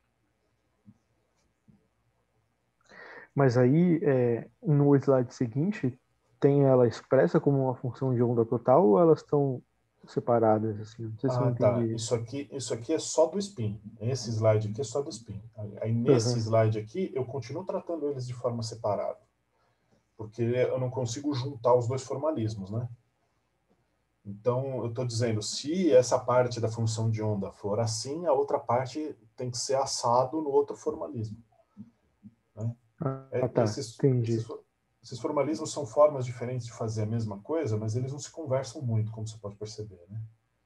Mas aí, é, no slide seguinte, tem ela expressa como uma função de onda total ou elas estão separadas, assim? Não sei se eu Ah, tá. entendi. Isso aqui, isso aqui é só do spin. Esse slide aqui é só do spin. Aí nesse Uhum. slide aqui, eu continuo tratando eles de forma separada. Porque eu não consigo juntar os dois formalismos, né? Então, eu estou dizendo, se essa parte da função de onda for assim, a outra parte tem que ser assado no outro formalismo. Ah, É, tá, esses, entendi. esses, esses formalismos são formas diferentes de fazer a mesma coisa, mas eles não se conversam muito, como você pode perceber, né?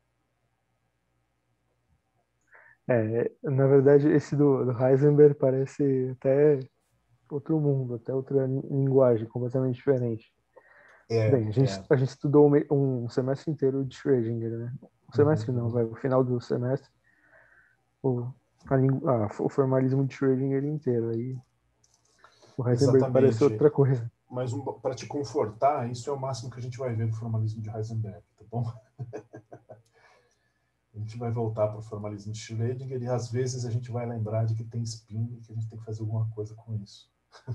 É, na verdade, esse do, do Heisenberg parece até outro mundo, até outra linguagem completamente diferente. É, Bem, a gente, é. a gente estudou um semestre inteiro de Schrödinger, né? Um semestre Uhum, não, uhum. vai, o final do semestre, o, a, lingu- ah, o formalismo de Schrödinger inteiro. Aí o Heisenberg parece Exatamente. outra coisa. Mas um, para te confortar, isso é o máximo que a gente vai ver do formalismo de Heisenberg, tá bom? A gente vai voltar para o formalismo de Schrödinger e às vezes a gente vai lembrar de que tem spin e que a gente tem que fazer alguma coisa com isso.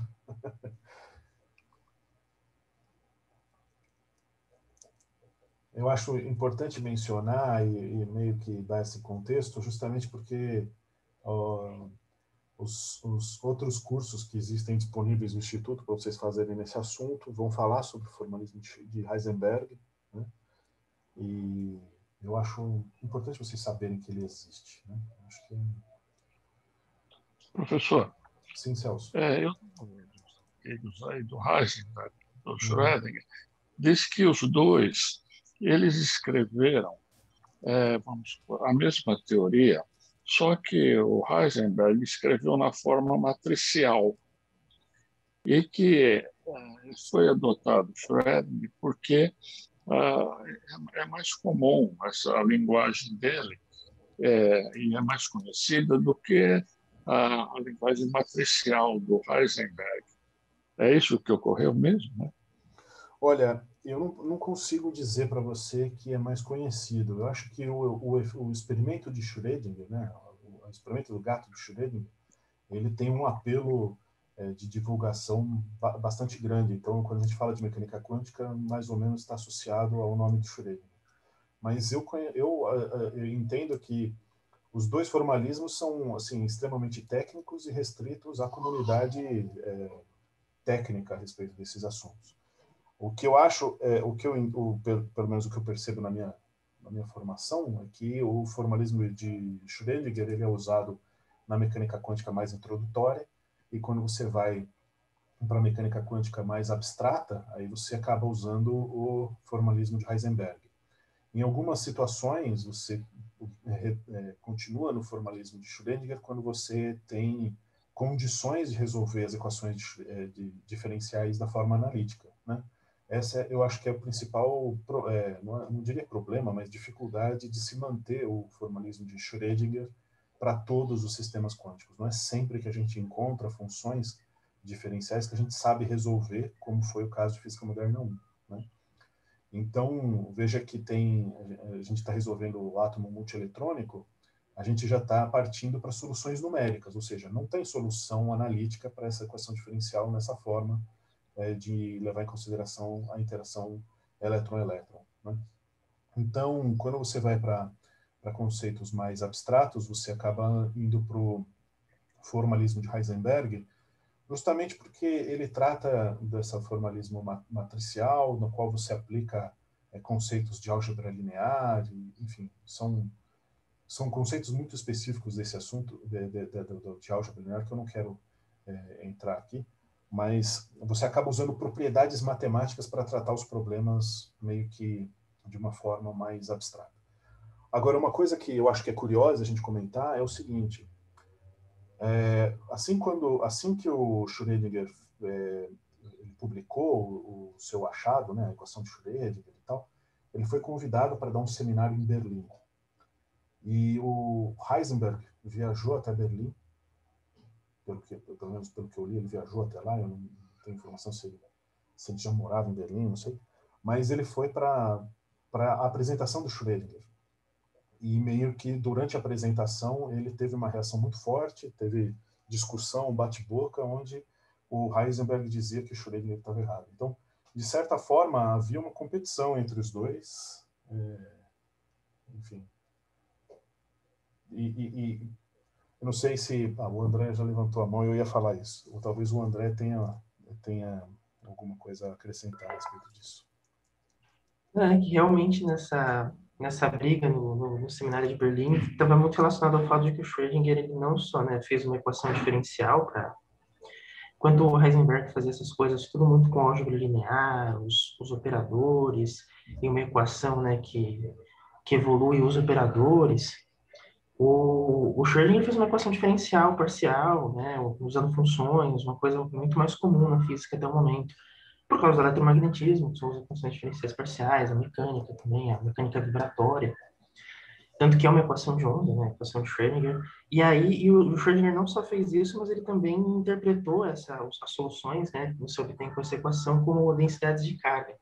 Eu acho importante mencionar e, e meio que dar esse contexto, justamente porque ó, os, os outros cursos que existem disponíveis no Instituto para vocês fazerem nesse assunto vão falar sobre o formalismo de, de Heisenberg, né? E eu acho importante vocês saberem que ele existe, né? Acho que Professor, sim, Celso. é, eu artigos aí do Heisenberg, do Uhum. Schrödinger, diz que os dois eles escreveram, é, vamos supor, a mesma teoria, só que o Heisenberg escreveu na forma matricial e que é, foi adotado Schrödinger porque ah, é, é mais comum essa linguagem dele é, e é mais conhecida do que a, a linguagem matricial do Heisenberg. É isso que ocorreu mesmo, né? Olha, eu não, não consigo dizer para você que é mais conhecido. Eu acho que o, o, o experimento de Schrödinger, né, o, o experimento do gato de Schrödinger, ele tem um apelo é, de divulgação ba bastante grande. Então, quando a gente fala de mecânica quântica, mais ou menos está associado ao nome de Schrödinger. Mas eu, eu, eu entendo que os dois formalismos são assim extremamente técnicos e restritos à comunidade é, técnica a respeito desses assuntos. O que eu acho, é, o que eu, o, pelo, pelo menos o que eu percebo na minha, na minha formação, é que o formalismo de Schrödinger ele é usado na mecânica quântica mais introdutória, e quando você vai para a mecânica quântica mais abstrata, aí você acaba usando o formalismo de Heisenberg. Em algumas situações, você é, é, continua no formalismo de Schrödinger quando você tem condições de resolver as equações de, de diferenciais da forma analítica, né? Essa eu acho que é o principal, é, não, não diria problema, mas dificuldade de se manter o formalismo de Schrödinger para todos os sistemas quânticos. Não é sempre que a gente encontra funções diferenciais que a gente sabe resolver, como foi o caso de física moderna um, né? Então, veja que tem, a gente está resolvendo o átomo multieletrônico, a gente já está partindo para soluções numéricas, ou seja, não tem solução analítica para essa equação diferencial nessa forma é, de levar em consideração a interação elétron-elétron, né? Então, quando você vai para conceitos mais abstratos, você acaba indo para o formalismo de Heisenberg, justamente porque ele trata desse formalismo matricial, no qual você aplica é, conceitos de álgebra linear, e, enfim, são, são conceitos muito específicos desse assunto, de, de, de, de, de álgebra linear, que eu não quero é, entrar aqui, mas você acaba usando propriedades matemáticas para tratar os problemas meio que de uma forma mais abstrata. Agora, uma coisa que eu acho que é curiosa a gente comentar é o seguinte: é, assim, quando, assim que o Schrödinger é, ele publicou o, o seu achado, né, a equação de Schrödinger e tal, ele foi convidado para dar um seminário em Berlim. E o Heisenberg viajou até Berlim, pelo, que, pelo menos pelo que eu li, ele viajou até lá, eu não tenho informação se ele, se ele já morava em Berlim, não sei, mas ele foi para a apresentação do Schrödinger. E meio que durante a apresentação ele teve uma reação muito forte, teve discussão, bate-boca, onde o Heisenberg dizia que o Schrödinger estava errado. Então, de certa forma, havia uma competição entre os dois. É, enfim. E, e, e eu não sei se... Ah, o André já levantou a mão, eu ia falar isso. Ou talvez o André tenha, tenha alguma coisa a acrescentar a respeito disso. É que realmente nessa, nessa briga no, no, no seminário de Berlim estava muito relacionado ao fato de que o Schrödinger ele não só, né, fez uma equação diferencial para Enquanto o Heisenberg fazia essas coisas tudo muito com álgebra linear, os, os operadores, e uma equação, né, que, que evolui os operadores, o, o Schrödinger fez uma equação diferencial parcial, né, usando funções, uma coisa muito mais comum na física até o momento, por causa do eletromagnetismo, que são as funções diferenciais parciais, a mecânica também, a mecânica vibratória. Tanto que é uma equação de onda, né? Equação de Schrödinger. E aí, e o, o Schrödinger não só fez isso, mas ele também interpretou essa, as soluções, né? Que você obtém com essa equação como densidades de carga.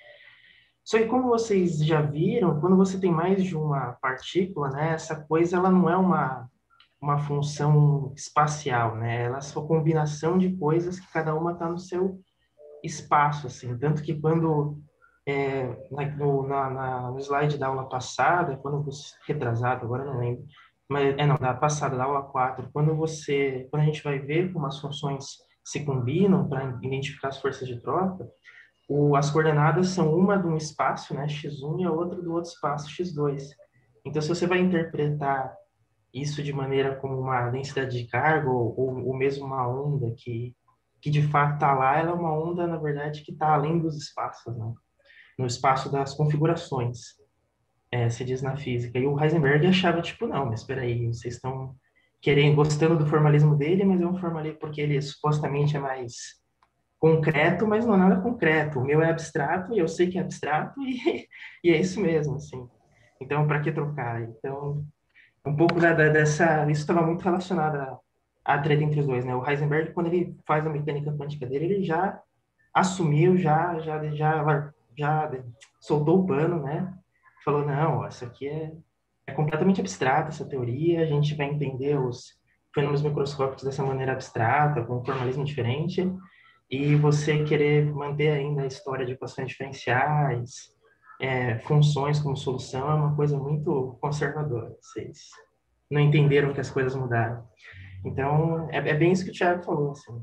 Só que como vocês já viram, quando você tem mais de uma partícula, né? Essa coisa, ela não é uma, uma função espacial, né? Ela é só combinação de coisas que cada uma está no seu espaço, assim. Tanto que quando é, na, no, na, na, no slide da aula passada, quando você, retrasado, agora eu não lembro, mas, é não, da passada, da aula quatro, quando você, quando a gente vai ver como as funções se combinam para identificar as forças de troca, o, as coordenadas são uma de um espaço, né, xis um, e a outra do outro espaço, xis dois. Então, se você vai interpretar isso de maneira como uma densidade de carga ou, ou, ou mesmo uma onda que, que de fato está lá, ela é uma onda, na verdade, que está além dos espaços, né? No espaço das configurações, é, se diz na física. E o Heisenberg achava, tipo, não, mas espera aí, vocês estão querendo, gostando do formalismo dele, mas é um formalismo porque ele supostamente é mais concreto, mas não é nada concreto. O meu é abstrato e eu sei que é abstrato e, e é isso mesmo, assim. Então, para que trocar? Então, um pouco da, da, dessa... Isso estava muito relacionado à, à treta entre os dois, né? O Heisenberg, quando ele faz a mecânica quântica dele, ele já assumiu, já, já, já, já soltou o pano, né? Falou, não, ó, isso aqui é, é completamente abstrato, essa teoria, a gente vai entender os fenômenos microscópicos dessa maneira abstrata, com um formalismo diferente, e você querer manter ainda a história de equações diferenciais, é, funções como solução, é uma coisa muito conservadora. Vocês não entenderam que as coisas mudaram. Então, é, é bem isso que o Thiago falou, assim.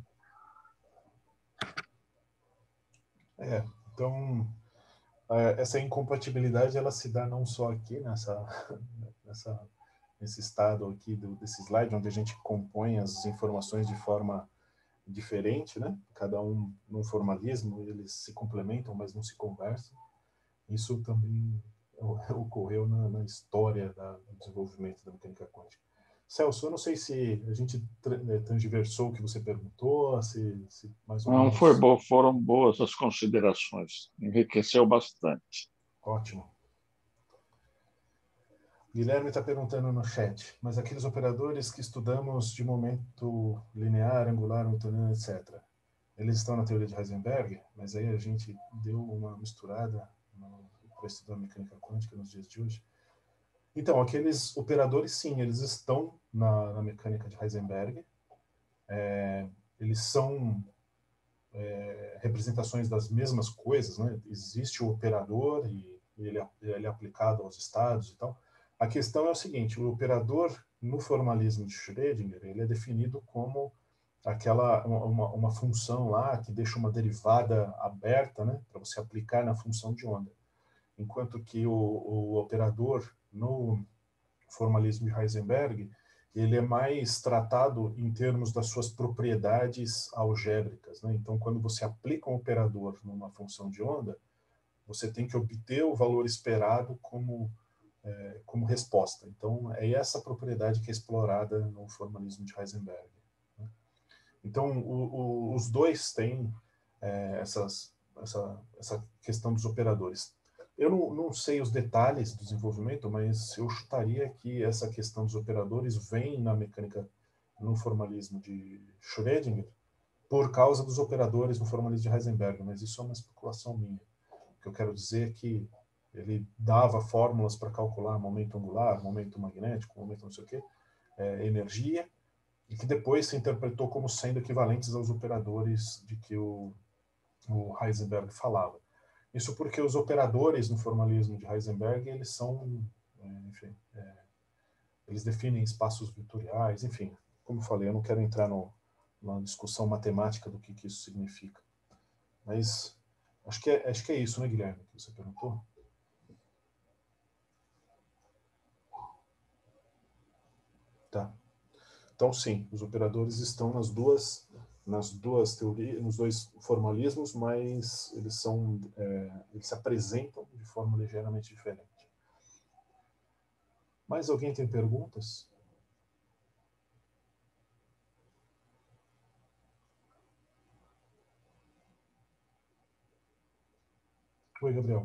É, então, essa incompatibilidade, ela se dá não só aqui, nessa, nessa, nesse estado aqui do, desse slide, onde a gente compõe as informações de forma diferente, né? Cada um num formalismo, eles se complementam, mas não se conversam. Isso também ocorreu na, na história da, do desenvolvimento da mecânica quântica. Celso, eu não sei se a gente transversou o que você perguntou, se, se mais ou Não, menos... foi bom, foram boas as considerações, enriqueceu bastante. Ótimo. Guilherme está perguntando no chat, mas aqueles operadores que estudamos de momento linear, angular, newtoniano, etcétera, eles estão na teoria de Heisenberg, mas aí a gente deu uma misturada para estudar mecânica quântica nos dias de hoje. Então, aqueles operadores, sim, eles estão na, na mecânica de Heisenberg. É, eles são é, representações das mesmas coisas, né? Existe o operador e ele, ele é aplicado aos estados e tal. A questão é o seguinte, o operador, no formalismo de Schrödinger, ele é definido como aquela uma, uma função lá que deixa uma derivada aberta, né, para você aplicar na função de onda. Enquanto que o, o operador, no formalismo de Heisenberg, ele é mais tratado em termos das suas propriedades algébricas, né? Então, quando você aplica um operador numa função de onda, você tem que obter o valor esperado como, é, como resposta. Então, é essa propriedade que é explorada no formalismo de Heisenberg. Né? Então, o, o, os dois têm é, essas, essa, essa questão dos operadores. Eu não, não sei os detalhes do desenvolvimento, mas eu chutaria que essa questão dos operadores vem na mecânica, no formalismo de Schrödinger, por causa dos operadores no formalismo de Heisenberg, mas isso é uma especulação minha. O que eu quero dizer é que ele dava fórmulas para calcular momento angular, momento magnético, momento não sei o quê, é, energia, e que depois se interpretou como sendo equivalentes aos operadores de que o, o Heisenberg falava. Isso porque os operadores no formalismo de Heisenberg, eles são, enfim, é, eles definem espaços vetoriais, enfim, como eu falei, eu não quero entrar no, numa discussão matemática do que, que isso significa. Mas acho que, é, acho que é isso, né, Guilherme, que você perguntou? Tá. Então, sim, os operadores estão nas duas nas duas teorias, nos dois formalismos, mas eles são, é, eles se apresentam de forma ligeiramente diferente. Mais alguém tem perguntas? Oi, Gabriel.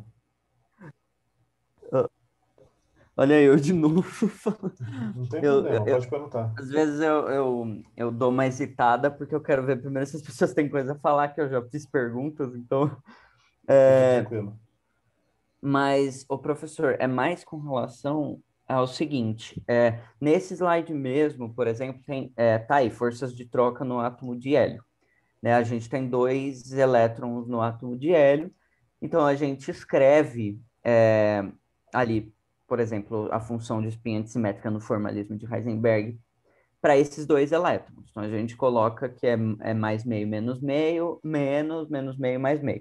Olha eu de novo. Não tem Eu, problema, eu, pode perguntar. às vezes eu, eu, eu dou uma hesitada porque eu quero ver primeiro se as pessoas têm coisa a falar, que eu já fiz perguntas, então. É, Tranquilo. mas, o professor, é mais com relação ao seguinte: é, nesse slide mesmo, por exemplo, tem, é, tá aí, forças de troca no átomo de hélio. Né? A gente tem dois elétrons no átomo de hélio, então a gente escreve é, ali, por exemplo, a função de spin antissimétrica no formalismo de Heisenberg para esses dois elétrons. Então a gente coloca que é, é mais meio menos meio, menos, menos meio, mais meio.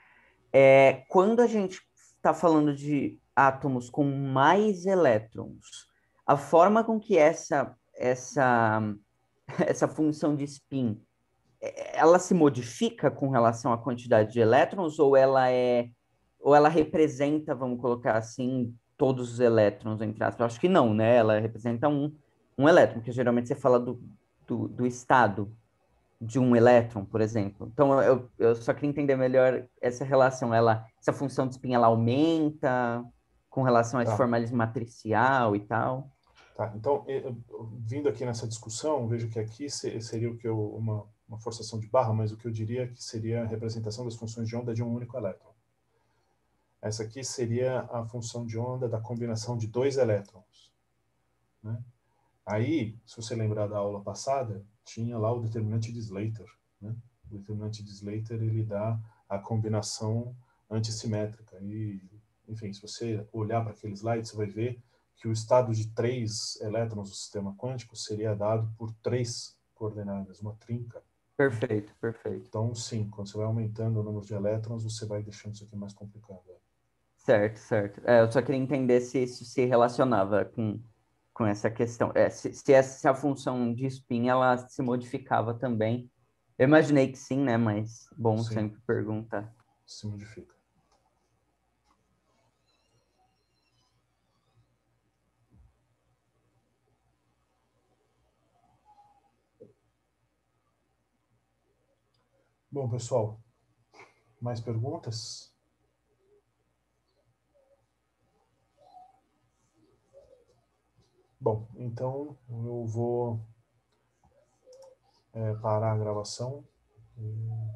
É, quando a gente está falando de átomos com mais elétrons, a forma com que essa, essa, essa função de spin ela se modifica com relação à quantidade de elétrons ou ela é ou ela representa, vamos colocar assim, todos os elétrons entre aspas? Eu acho que não, né? Ela representa um, um elétron, porque geralmente você fala do, do, do estado de um elétron, por exemplo. Então eu, eu só queria entender melhor essa relação. Ela, essa função de spin ela aumenta com relação a esse Tá. formalismo matricial e tal? Tá, então, vindo aqui nessa discussão, vejo que aqui seria o que eu, uma, uma forçação de barra, mas o que eu diria que seria a representação das funções de onda de um único elétron. Essa aqui seria a função de onda da combinação de dois elétrons. Né? Aí, se você lembrar da aula passada, tinha lá o determinante de Slater. Né? O determinante de Slater, ele dá a combinação antissimétrica. E, enfim, se você olhar para aquele slide, você vai ver que o estado de três elétrons do sistema quântico seria dado por três coordenadas, uma trinca. Perfeito, perfeito. Então, sim, quando você vai aumentando o número de elétrons, você vai deixando isso aqui mais complicado. Certo, certo. É, eu só queria entender se isso se relacionava com, com essa questão. É, se, se, essa, se a função de spin ela se modificava também. Eu imaginei que sim, né? Mas bom Sim, sempre perguntar. se modifica. Bom, pessoal, mais perguntas? Bom, então eu vou é, parar a gravação.